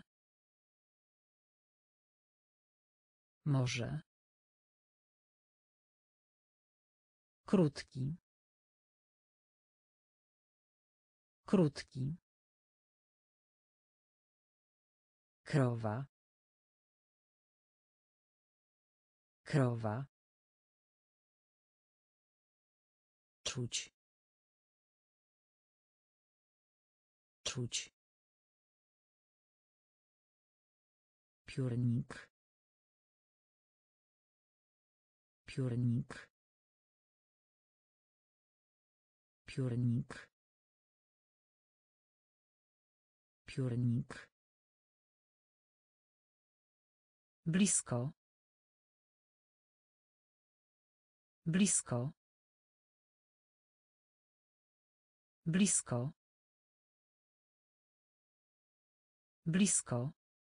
Może. Krótki. Krótki. Krowa. Krowa. Czuć. Czuć. Piórnik. Piórnik. Piórnik. Piórnik. Blisko. Blisko. Blisko. Blisko.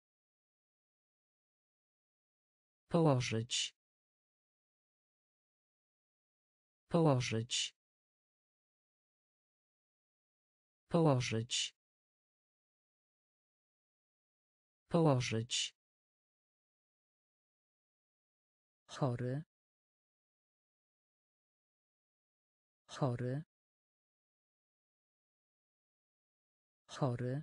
Położyć. Położyć. Położyć. Położyć. Chory. Chory. Chory.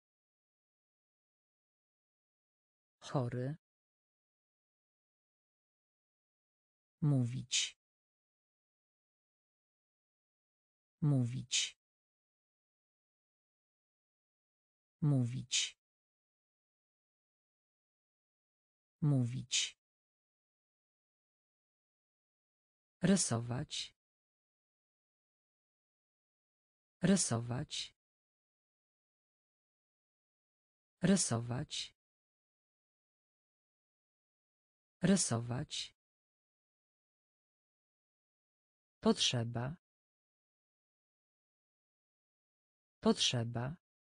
Chory. Mówić. Mówić. Mówić. Mówić. Rysować. Rysować. Rysować. Rysować. Potrzeba. Potrzeba.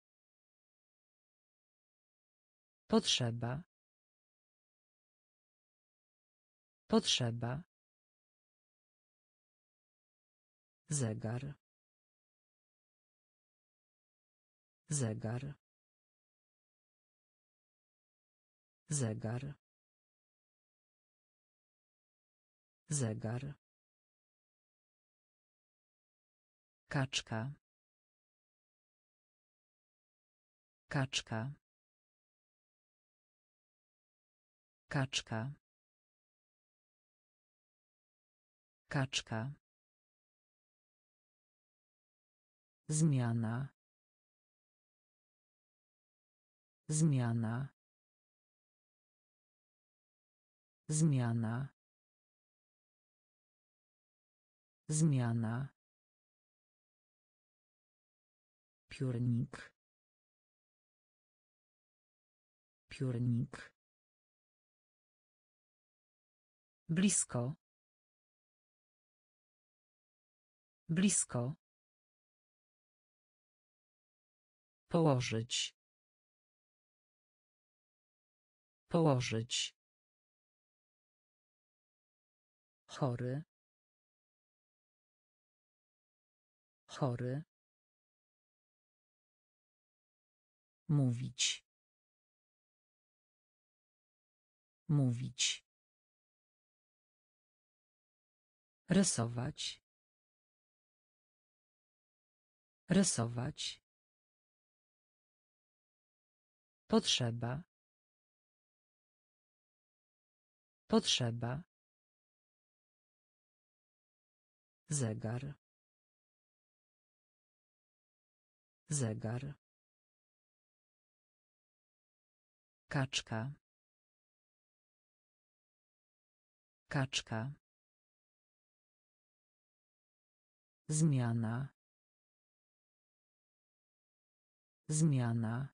Potrzeba. Potrzeba. Zegar. Zegar. Zegar. Zegar. Kaczka. Kaczka. Kaczka. Kaczka. Zmiana. Zmiana. Zmiana. Zmiana. Piórnik. Piórnik. Blisko. Blisko. Położyć. Położyć. Chory. Chory. Mówić. Mówić. Rysować. Rysować. Potrzeba. Potrzeba. Zegar. Zegar. Kaczka. Kaczka. Zmiana. Zmiana.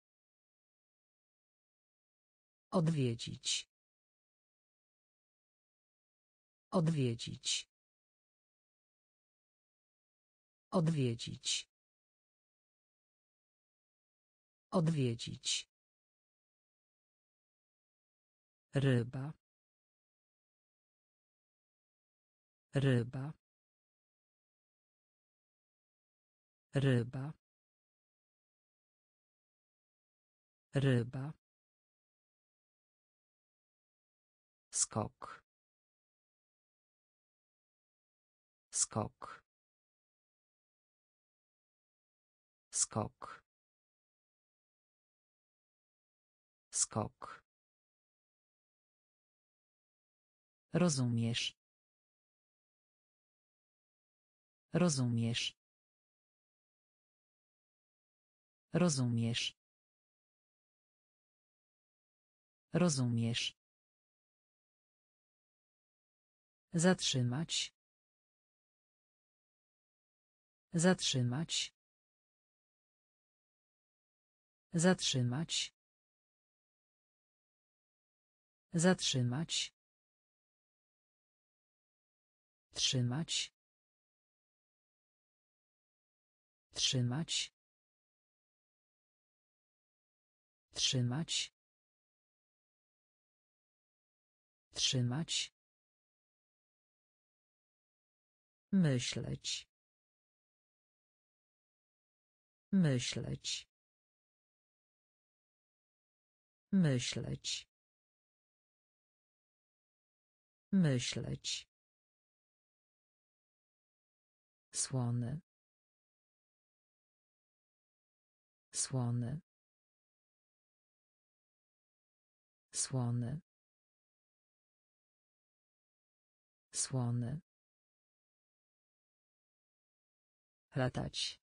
Odwiedzić. Odwiedzić. Odwiedzić. Odwiedzić. Ryba. Ryba. Ryba. Ryba. Skok. Skok. Skok. Skok. Rozumiesz. Rozumiesz. Rozumiesz. Rozumiesz. Zatrzymać. Zatrzymać. Zatrzymać. Zatrzymać. Trzymać. Trzymać. Trzymać. Trzymać. Myśleć. Myśleć. Myśleć. Myśleć. Słony. Słony. Słony. Słony. Latać.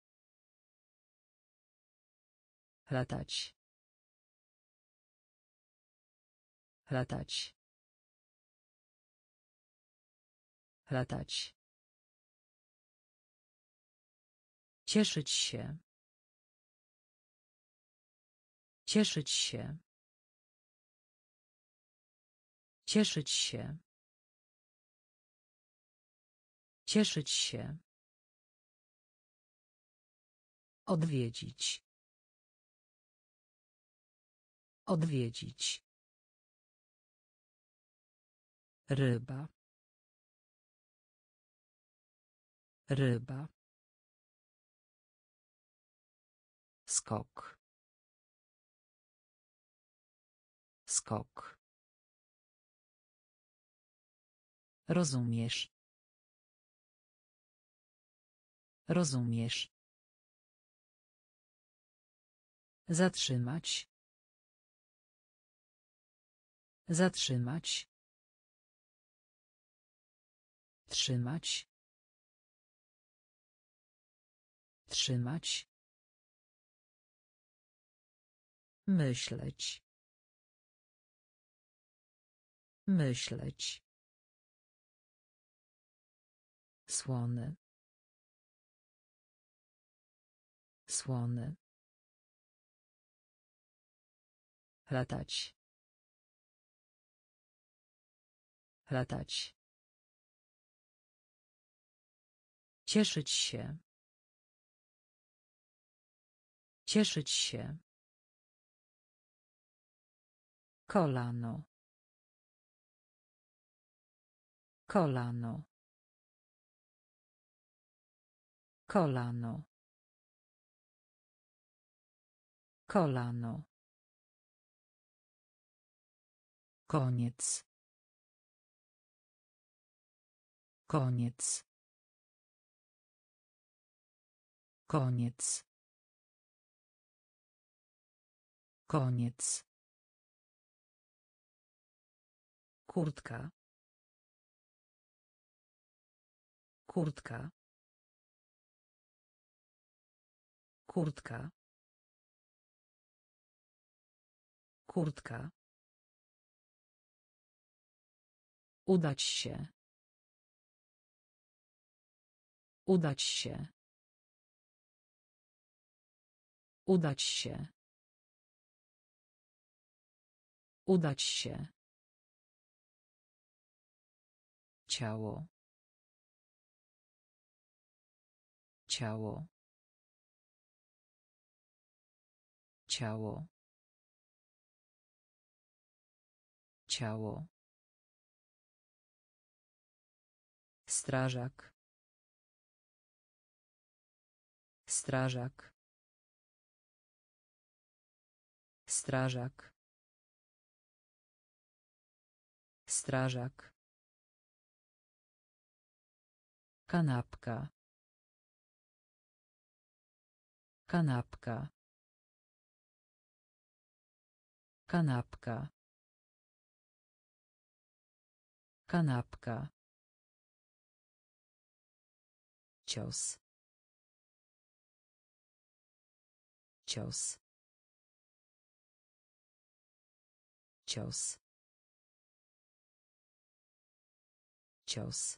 Latać. Latać. Latać. Cieszyć się. Cieszyć się. Cieszyć się. Cieszyć się. Odwiedzić. Odwiedzić. Ryba. Ryba. Skok. Skok. Rozumiesz. Rozumiesz. Zatrzymać. Zatrzymać. Trzymać. Trzymać. Myśleć. Myśleć. Słony. Słony. Latać. Latać. Cieszyć się. Cieszyć się. Kolano. Kolano. Kolano. Kolano. Koniec. Koniec. Koniec. Koniec. Kurtka. Kurtka. Kurtka. Kurtka. Udać się. Udać się. Udać się. Udać się. Ciało. Ciało. Ciało. Ciało. Strażak. Strażak. Strażak. Strażak. Kanapka. Kanapka. Kanapka. Kanapka. Cios. Cios. Cios. Cios.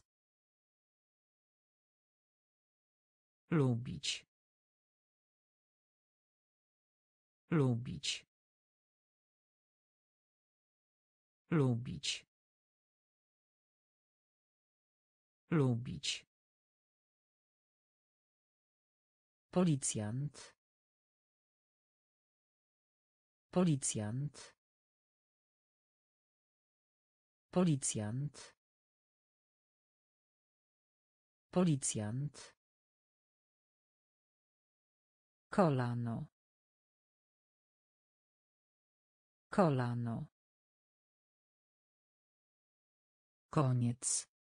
Lubić. Lubić. Lubić. Lubić. Policjant. Policjant. Policjant. Policjant. Kolano. Kolano. Koniec.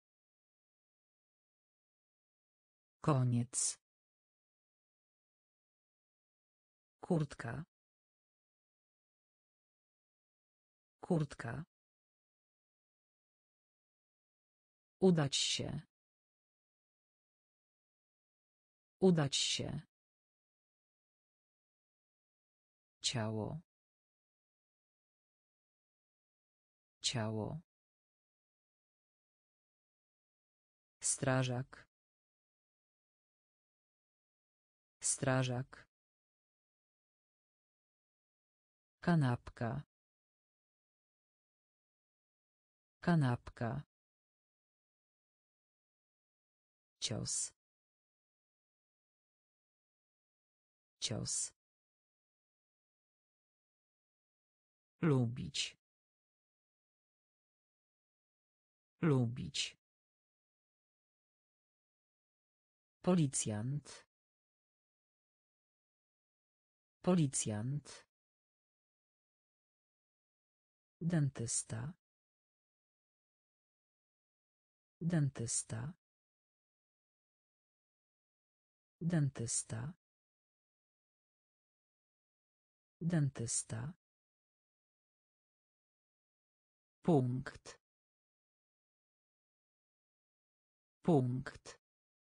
Koniec. Kurtka. Kurtka. Udać się. Udać się. Ciało. Ciało. Strażak. Strażak. Kanapka. Kanapka. Cios. Cios. Lubić. Lubić. Policjant. Policjant. Dentysta. Dentysta. Dentysta. Dentysta. Punkt. Punkt.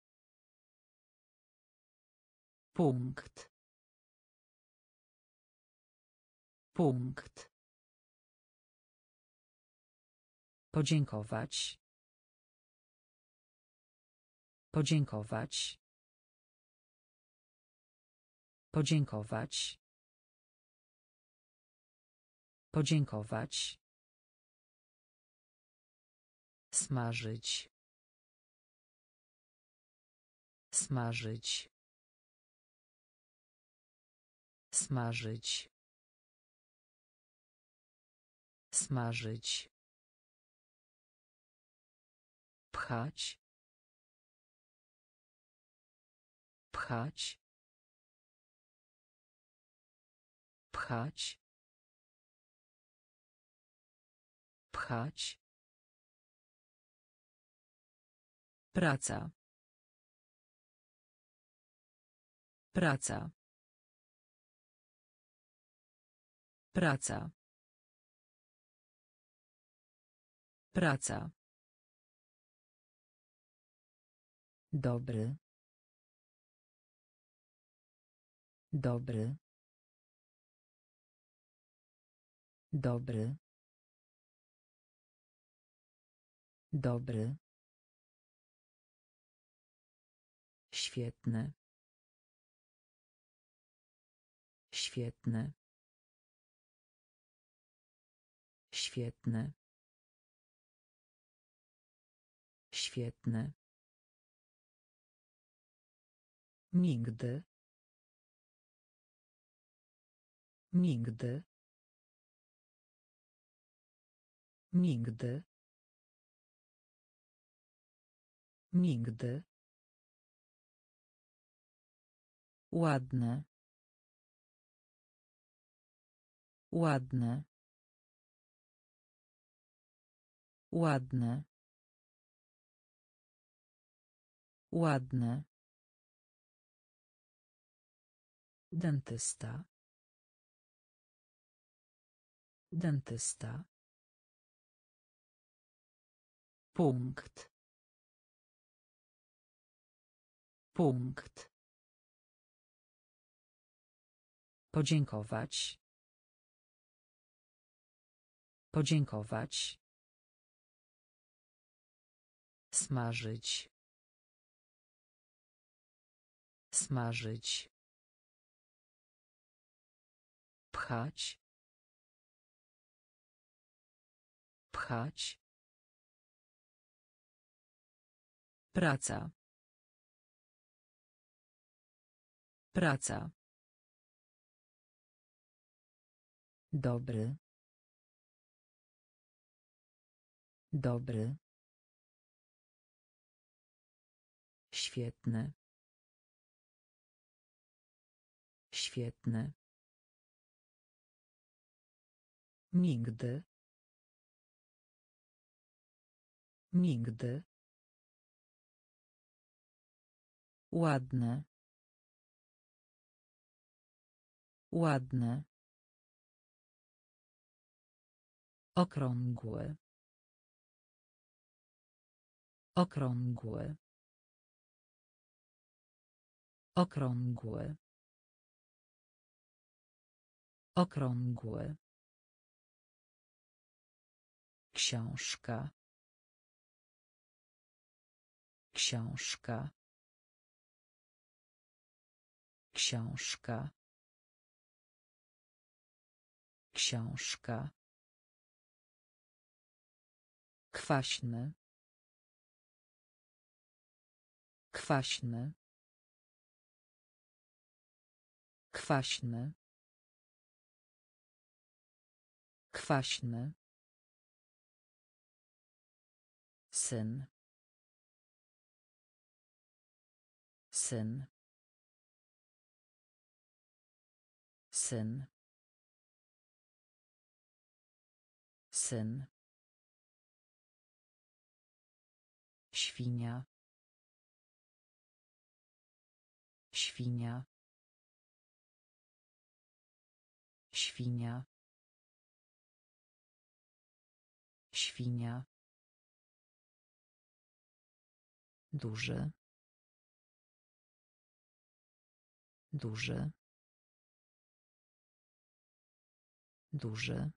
Punkt. Punkt. Podziękować. Podziękować. Podziękować. Podziękować. Smażyć. Smażyć. Smażyć. Smażyć. Pchać. Pchać. Pchać. Pchać. Praca. Praca. Praca. Praca. Dobry. Dobry. Dobry. Dobry. Świetny. Świetny. Świetny. Świetny. Nigdy. Nigdy. Nigdy. Nigdy. Ładne. Ładne. Ładne. Ładne. Dentysta. Dentysta. Punkt. Punkt. Podziękować. Podziękować. Smażyć. Smażyć. Pchać. Pchać. Praca. Praca. Dobry. Dobry. Świetny. Świetny. Nigdy. Nigdy. Ładne. Ładne. Okrągły. Okrągły. Okrągły. Okrągły. Książka. Książka. Książka. Książka. Kwaśny. Kwaśny. Kwaśny. Kwaśny. Syn. Syn. Syn. Syn. Świnia. Świnia. Świnia. Świnia. Duży. Duży. Duży.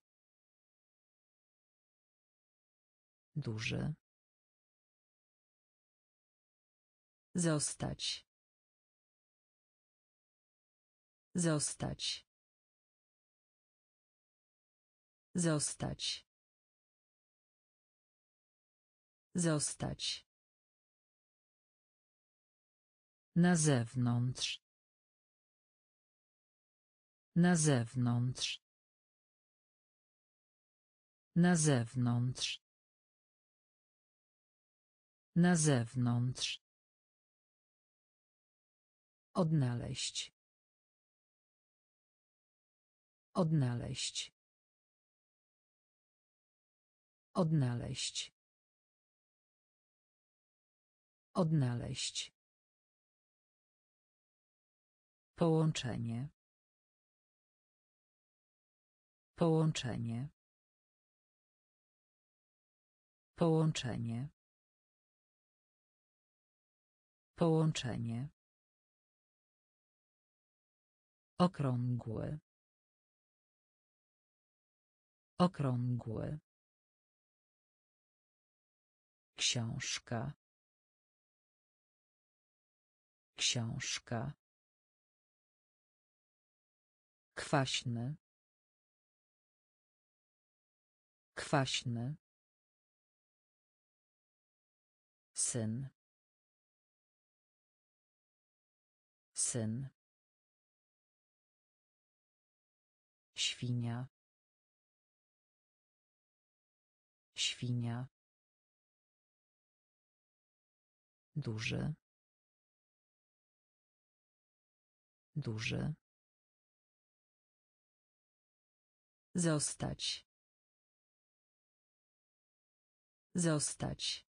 Duży. Zostać. Zostać. Zostać. Zostać. Na zewnątrz. Na zewnątrz. Na zewnątrz. Na zewnątrz. Odnaleźć. Odnaleźć. Odnaleźć. Odnaleźć. Połączenie. Połączenie. Połączenie. Połączenie. Okrągły. Okrągły. Książka. Książka. Kwaśny. Kwaśny. Syn. Syn. Świnia. Świnia. Duży. Duży. Zostać. Zostać.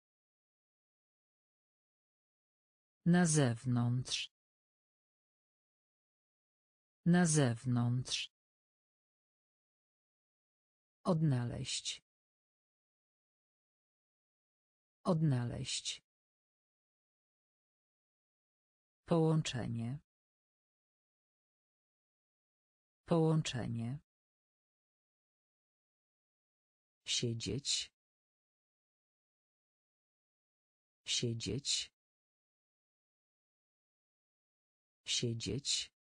Na zewnątrz. Na zewnątrz. Odnaleźć. Odnaleźć. Połączenie. Połączenie. Siedzieć. Siedzieć. Siedzieć.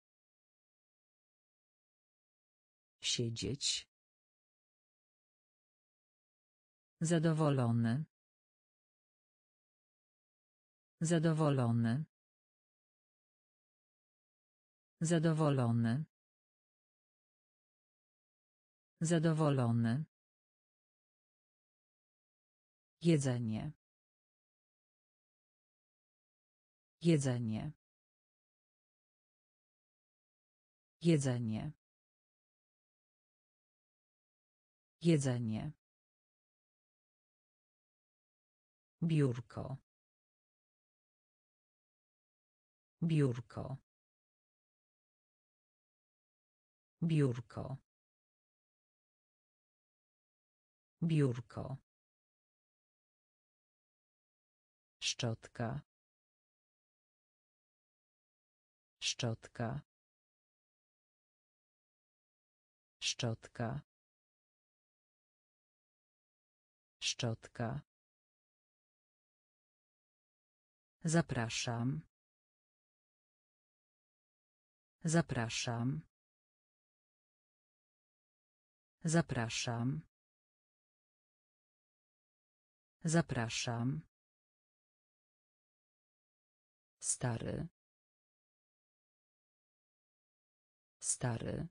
Siedzieć. Zadowolony. Zadowolony. Zadowolony. Zadowolony. Jedzenie. Jedzenie. Jedzenie. Jedzenie. Biurko. Biurko. Biurko. Biurko. Szczotka. Szczotka. Szczotka. Szczotka. Zapraszam. Zapraszam. Zapraszam. Zapraszam. Stary. Stary.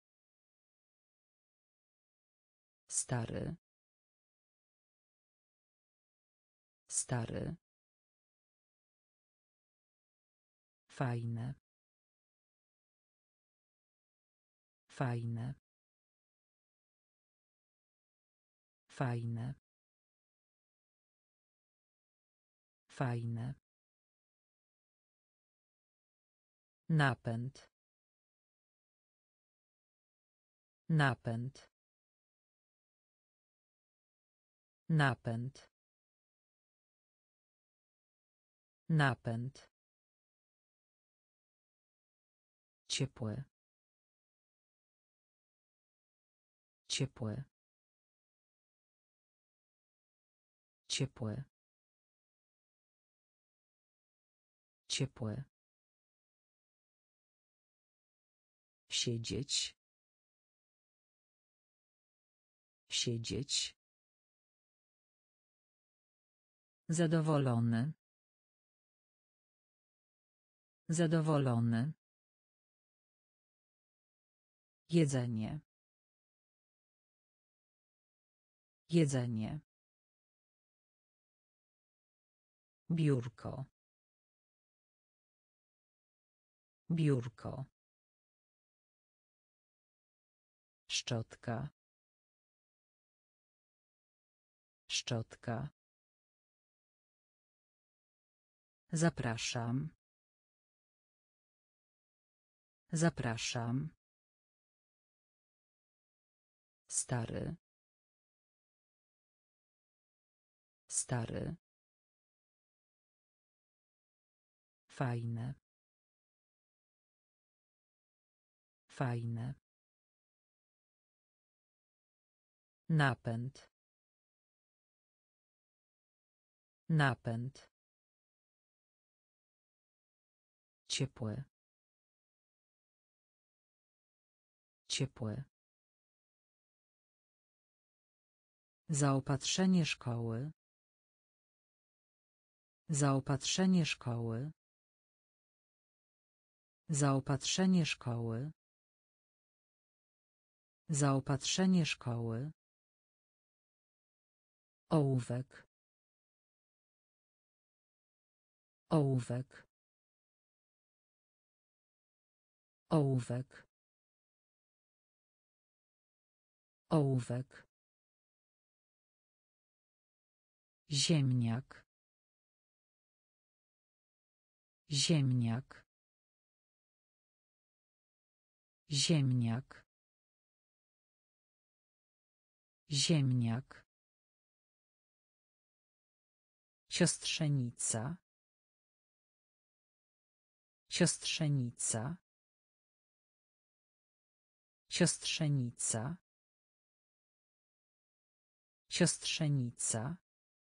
Stary. Stary. Fajne. Fajne. Fajne. Fajne. Napęd. Napęd. Napęd. Napęd. Ciepłe. Ciepłe. Ciepłe. Ciepłe. Siedzieć. Siedzieć. Zadowolony. Zadowolony. Jedzenie. Jedzenie. Biurko. Biurko. Szczotka. Szczotka. Zapraszam. Zapraszam. Stary. Stary. Fajne. Fajne. Napęd. Napęd. Ciepłe. Ciepłe. Zaopatrzenie szkoły. Zaopatrzenie szkoły. Zaopatrzenie szkoły. Zaopatrzenie szkoły. Ołówek. Ołówek. Ołówek. Ołówek. Ziemniak. Ziemniak. Ziemniak. Ziemniak. Siostrzenica. Siostrzenica. Siostrzenica. Siostrzenica.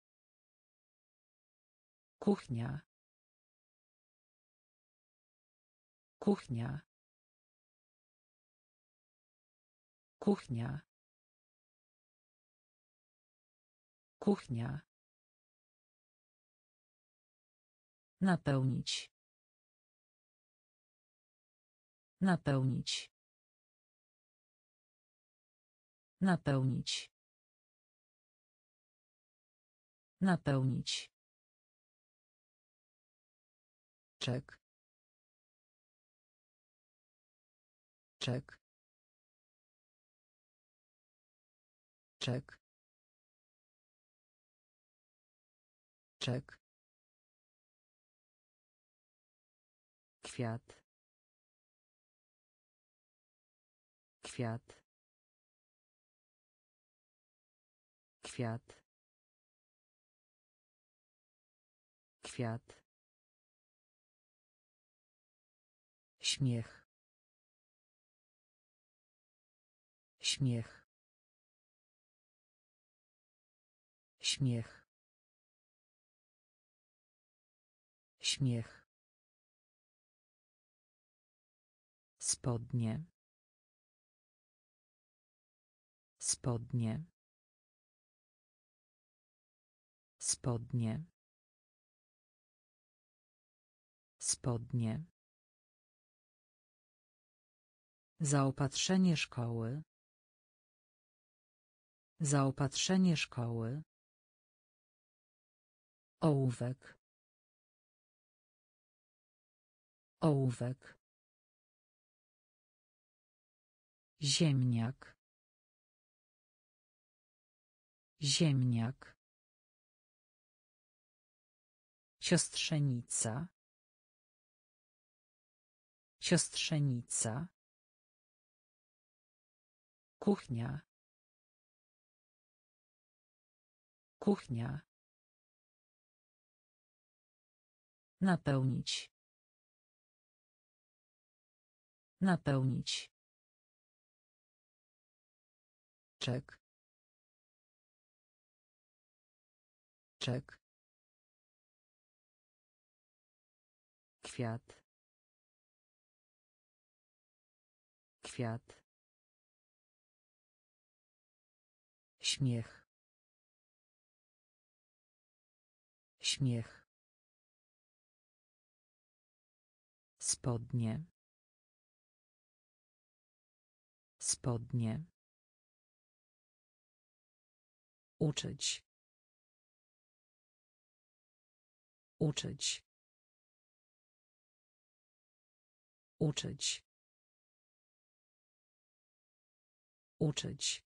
Kuchnia. Kuchnia. Kuchnia. Kuchnia. Napełnić. Napełnić. Napełnić. Napełnić. Czek. Czek. Czek. Czek. Kwiat. Kwiat. Kwiat. Kwiat. Śmiech. Śmiech. Śmiech. Śmiech. Spodnie. Spodnie. Spodnie. Spodnie. Zaopatrzenie szkoły. Zaopatrzenie szkoły. Ołówek. Ołówek. Ziemniak. Ziemniak. Siostrzenica. Siostrzenica. Kuchnia. Kuchnia. Napełnić. Napełnić. Czek. Czek. Kwiat. Kwiat. Śmiech. Śmiech. Spodnie. Spodnie. Uczyć. Uczyć. Uczyć. Uczyć.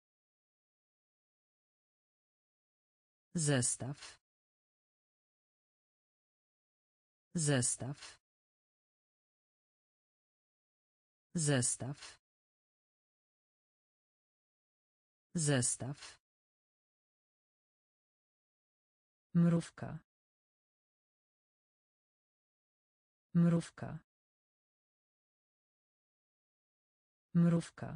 Zestaw. Zestaw. Zestaw. Zestaw. Mrówka. Mrówka. Mrówka.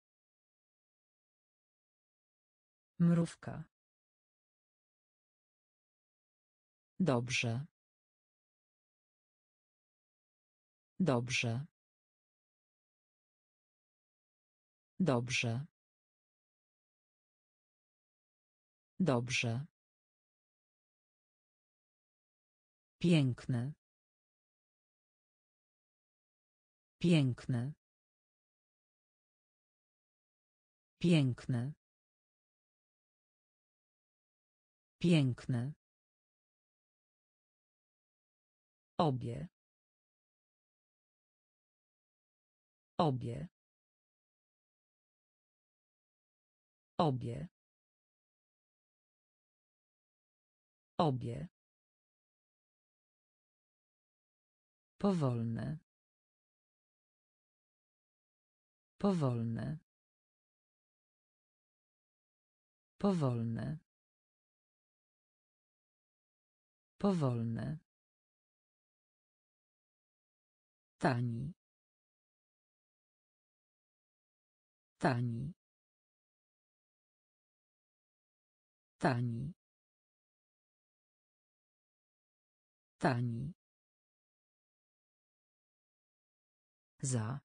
Mrówka. Dobrze. Dobrze. Dobrze. Dobrze. Piękny. Piękny. Piękny. Piękny. Obie. Obie. Obie. Obie. Powolne. Powolne. Powolne. Powolne. Tani. Tani. Tani. Tani. Za.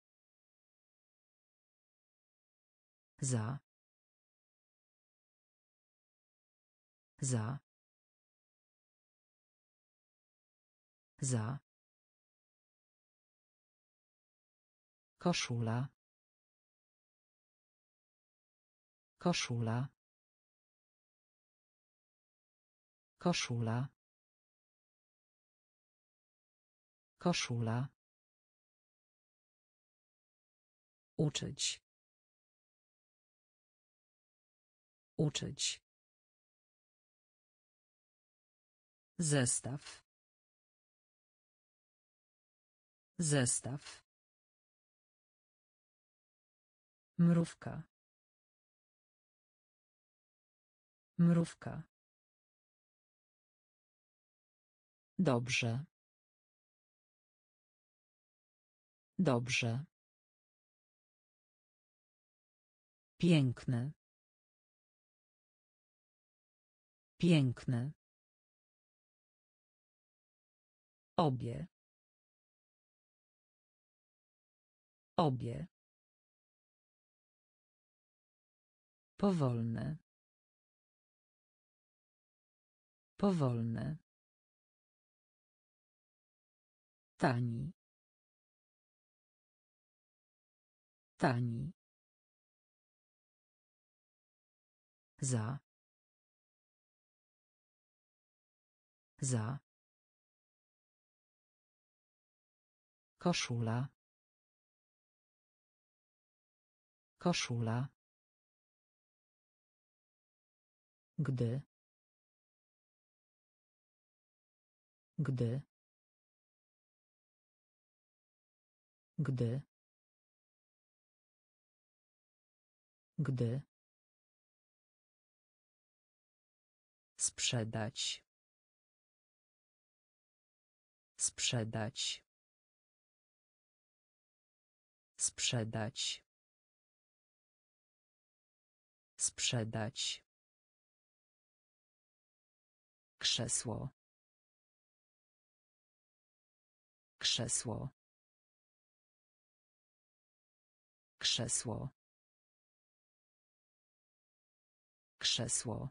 Za. Za. Za. Koszula. Koszula. Koszula. Koszula. Uczyć. Uczyć. Zestaw. Zestaw. Mrówka. Mrówka. Dobrze. Dobrze. Piękny. Piękny. Obie. Obie. Powolne. Powolne. Tani. Tani. Za. Za. Koszula. Koszula. Gdy. Gdy. Gdy. Gdy. Sprzedać. Sprzedać. Sprzedać. Sprzedać. Krzesło. Krzesło. Krzesło. Krzesło.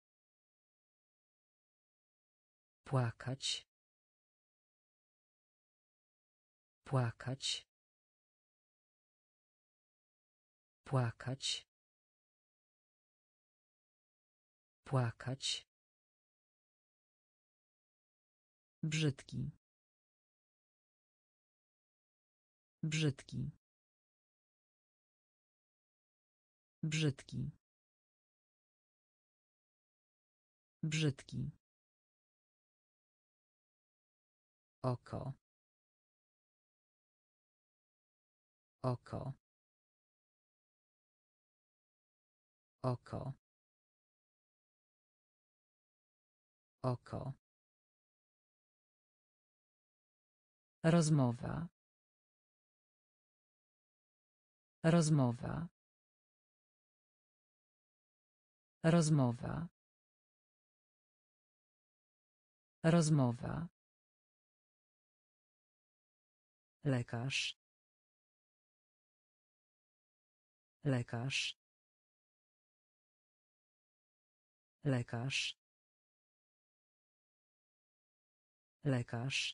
Płakać. Płakać. Płakać. Płakać. Brzydki. Brzydki. Brzydki. Brzydki. Oko. Oko. Oko. Oko. Rozmowa. Rozmowa. Rozmowa. Rozmowa. Lekarz. Lekarz. Lekarz. Lekarz.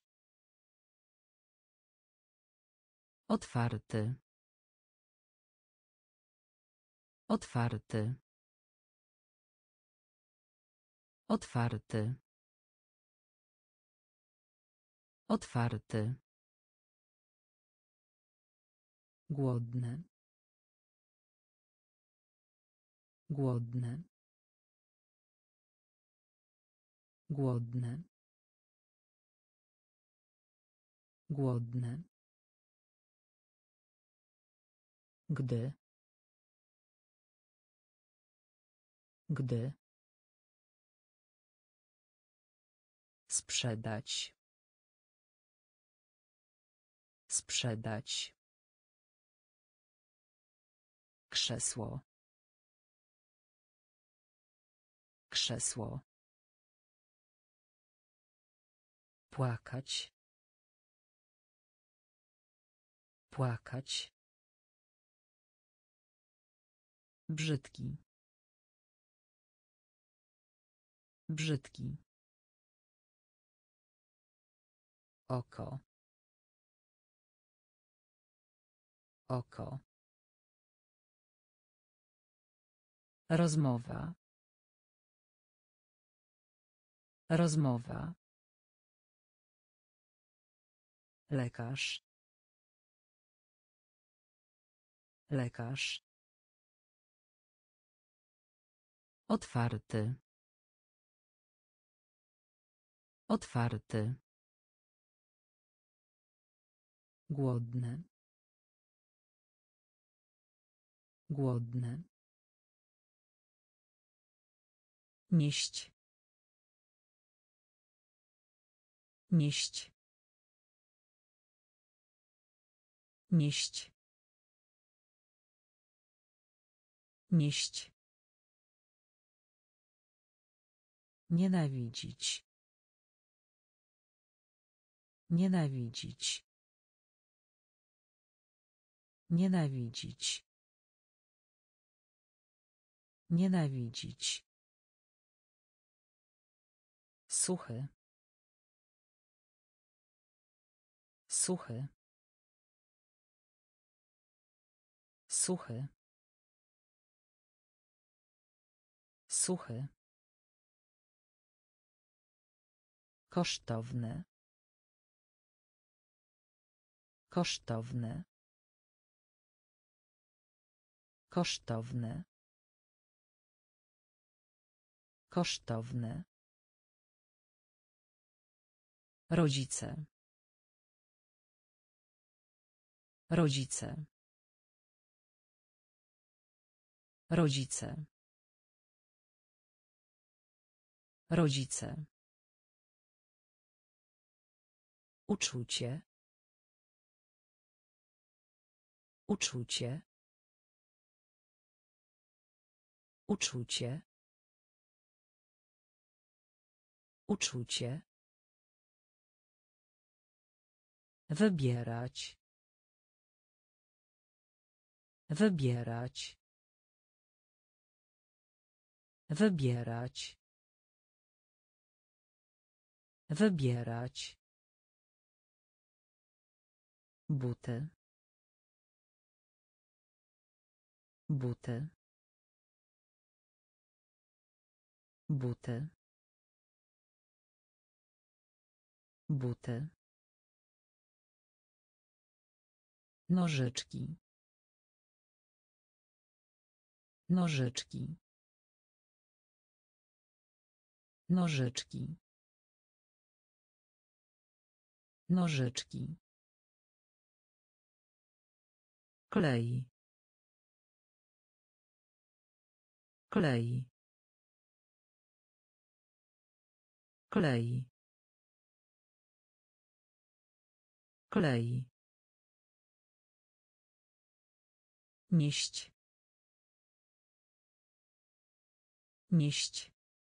Otwarty. Otwarty. Otwarty. Otwarty. Głodny. Głodny. Głodny. Głodny. Gdy. Gdy. Sprzedać. Sprzedać. Krzesło. Krzesło. Płakać. Płakać. Brzydki. Brzydki. Oko. Oko. Rozmowa. Rozmowa. Lekarz. Lekarz. Otwarty. Otwarty. Głodny. Głodny. Nieść. Nieść. Nieść. Nieść. Nienawidzić. Nienawidzić. Nienawidzić. Nienawidzić. Suchy. Suchy. Suchy. Suchy. Kosztowne. Kosztowne. Kosztowne. Kosztowne. Rodzice. Rodzice. Rodzice. Rodzice. Uczucie. Uczucie. Uczucie. Uczucie. Wybierać. Wybierać. Wybierać. Wybierać. Buty. Buty. Buty. Buty. Nożyczki. Nożyczki. Nożyczki. Nożyczki. Klej. Klej. Klej. Klej. Nieść. Nieść.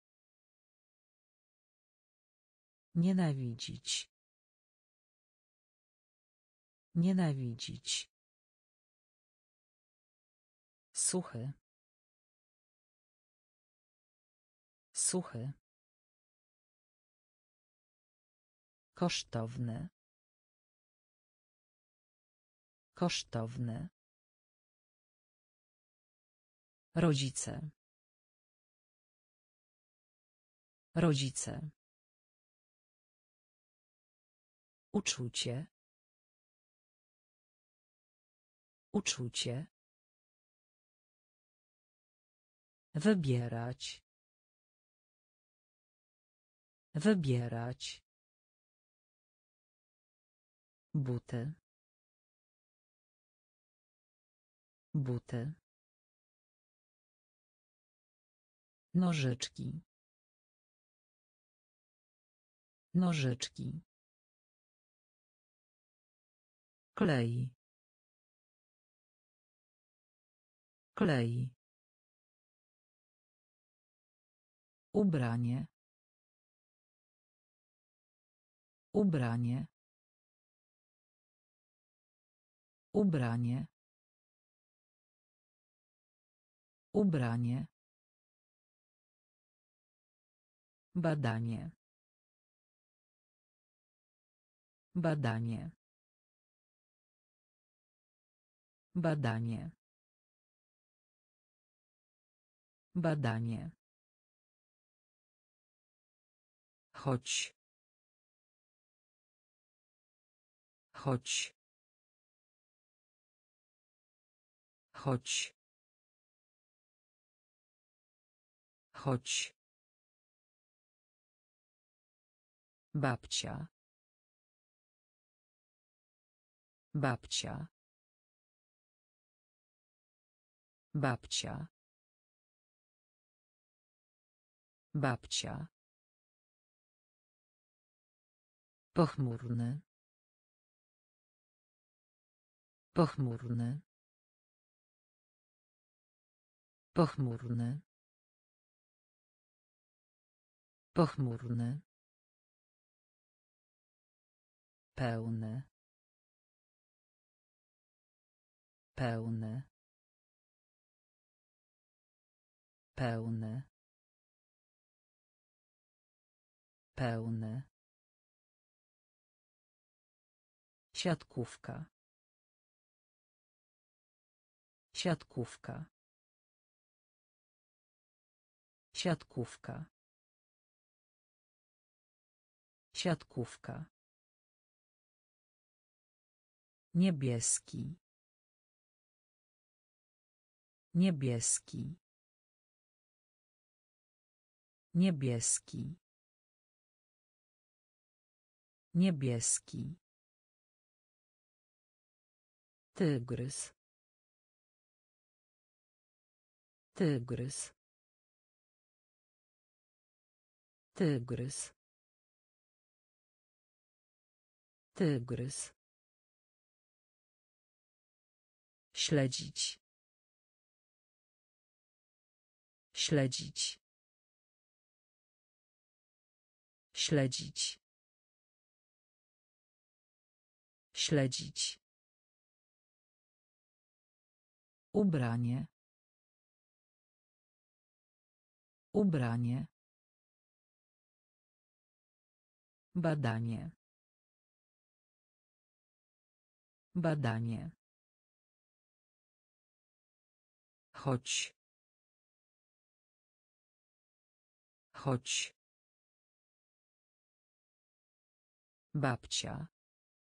Nienawidzić. Nienawidzić. Suchy. Suchy. Kosztowne. Kosztowne. Rodzice. Rodzice. Uczucie. Uczucie. Wybierać. Wybierać. Buty. Buty. Nożyczki. Nożyczki. Klej. Klej. Ubranie. Ubranie. Ubranie. Ubranie. Badanie. Badanie. Badanie. Badanie. Chodź. Chodź. Chodź. Chodź. Babcia. Babcia. Babcia. Babcia. Pochmurny. Pochmurny. Pochmurny. Pochmurny. Pełny. Pełny. Pełny. Pełny. Siatkówka. Siatkówka. Siatkówka. Siatkówka. Niebieski. Niebieski. Niebieski. Niebieski. Tygrys. Tygrys. Tygrys. Tygrys. Śledzić. Śledzić. Śledzić. Śledzić. Ubranie. Ubranie. Badanie. Badanie. Chodź. Chodź. Babcia.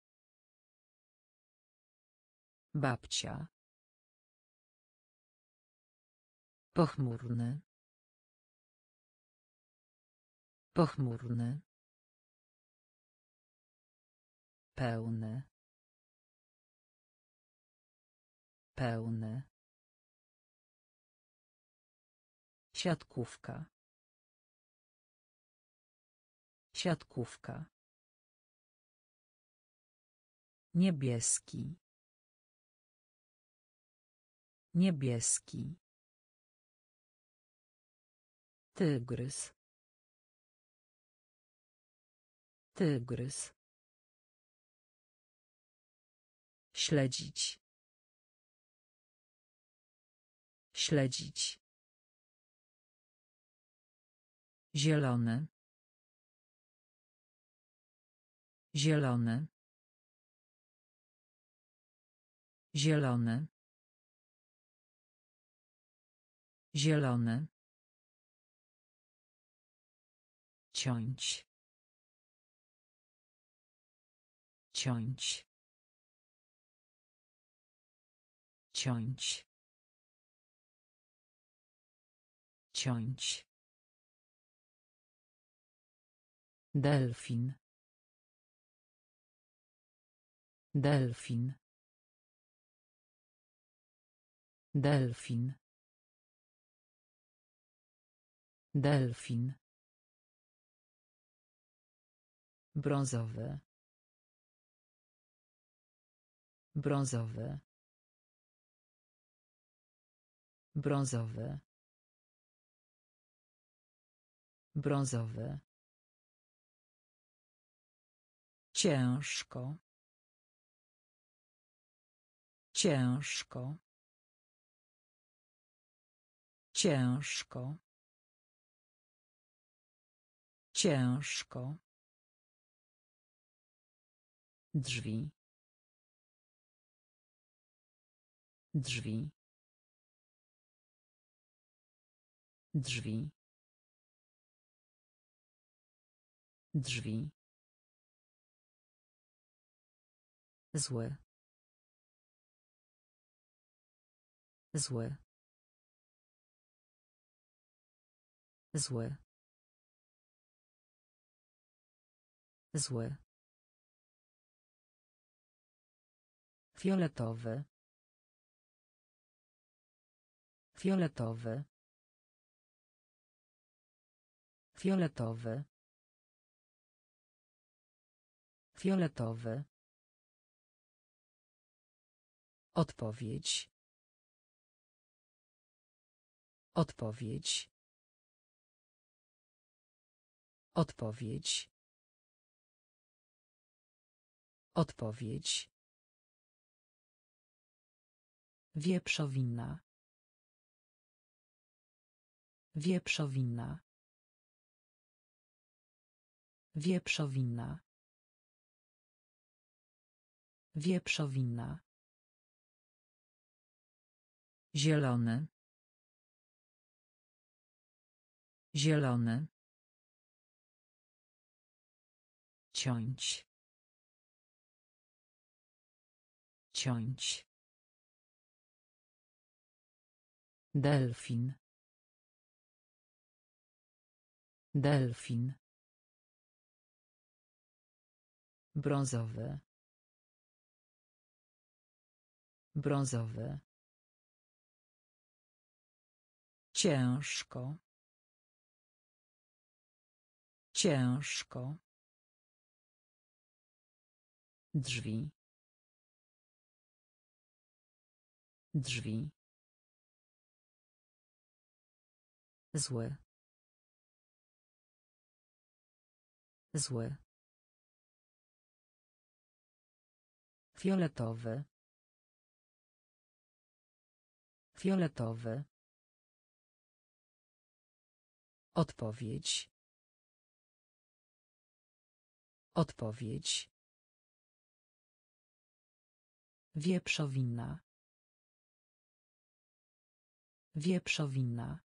Babcia. Pochmurny. Pochmurny. Pełny. Pełny. Siatkówka. Siatkówka. Niebieski. Niebieski. Tygrys. Tygrys. Śledzić. Śledzić. Zielony. Zielony. Zielony. Zielony. Ciąć. Ciąć. Ciąć. Ciąć. Delfin. Delfin. Delfin. Delfin. Brązowy. Brązowy. Brązowy. Brązowy. Ciężko. Ciężko. Ciężko. Ciężko. Drzwi. Drzwi. Drzwi. Drzwi. Zły. Zły. Zły. Zły. Fioletowy. Fioletowy. Fioletowy. Fioletowy. Odpowiedź. Odpowiedź. Odpowiedź. Odpowiedź. Wieprzowina. Wieprzowina. Wieprzowina. Wieprzowina. Zielony. Zielony. Ciąć. Ciąć. Delfin. Delfin. Brązowy. Brązowy. Ciężko. Ciężko. Drzwi. Drzwi. Zły. Zły. Fioletowy. Fioletowy. Odpowiedź. Odpowiedź. Wieprzowina. Wieprzowina.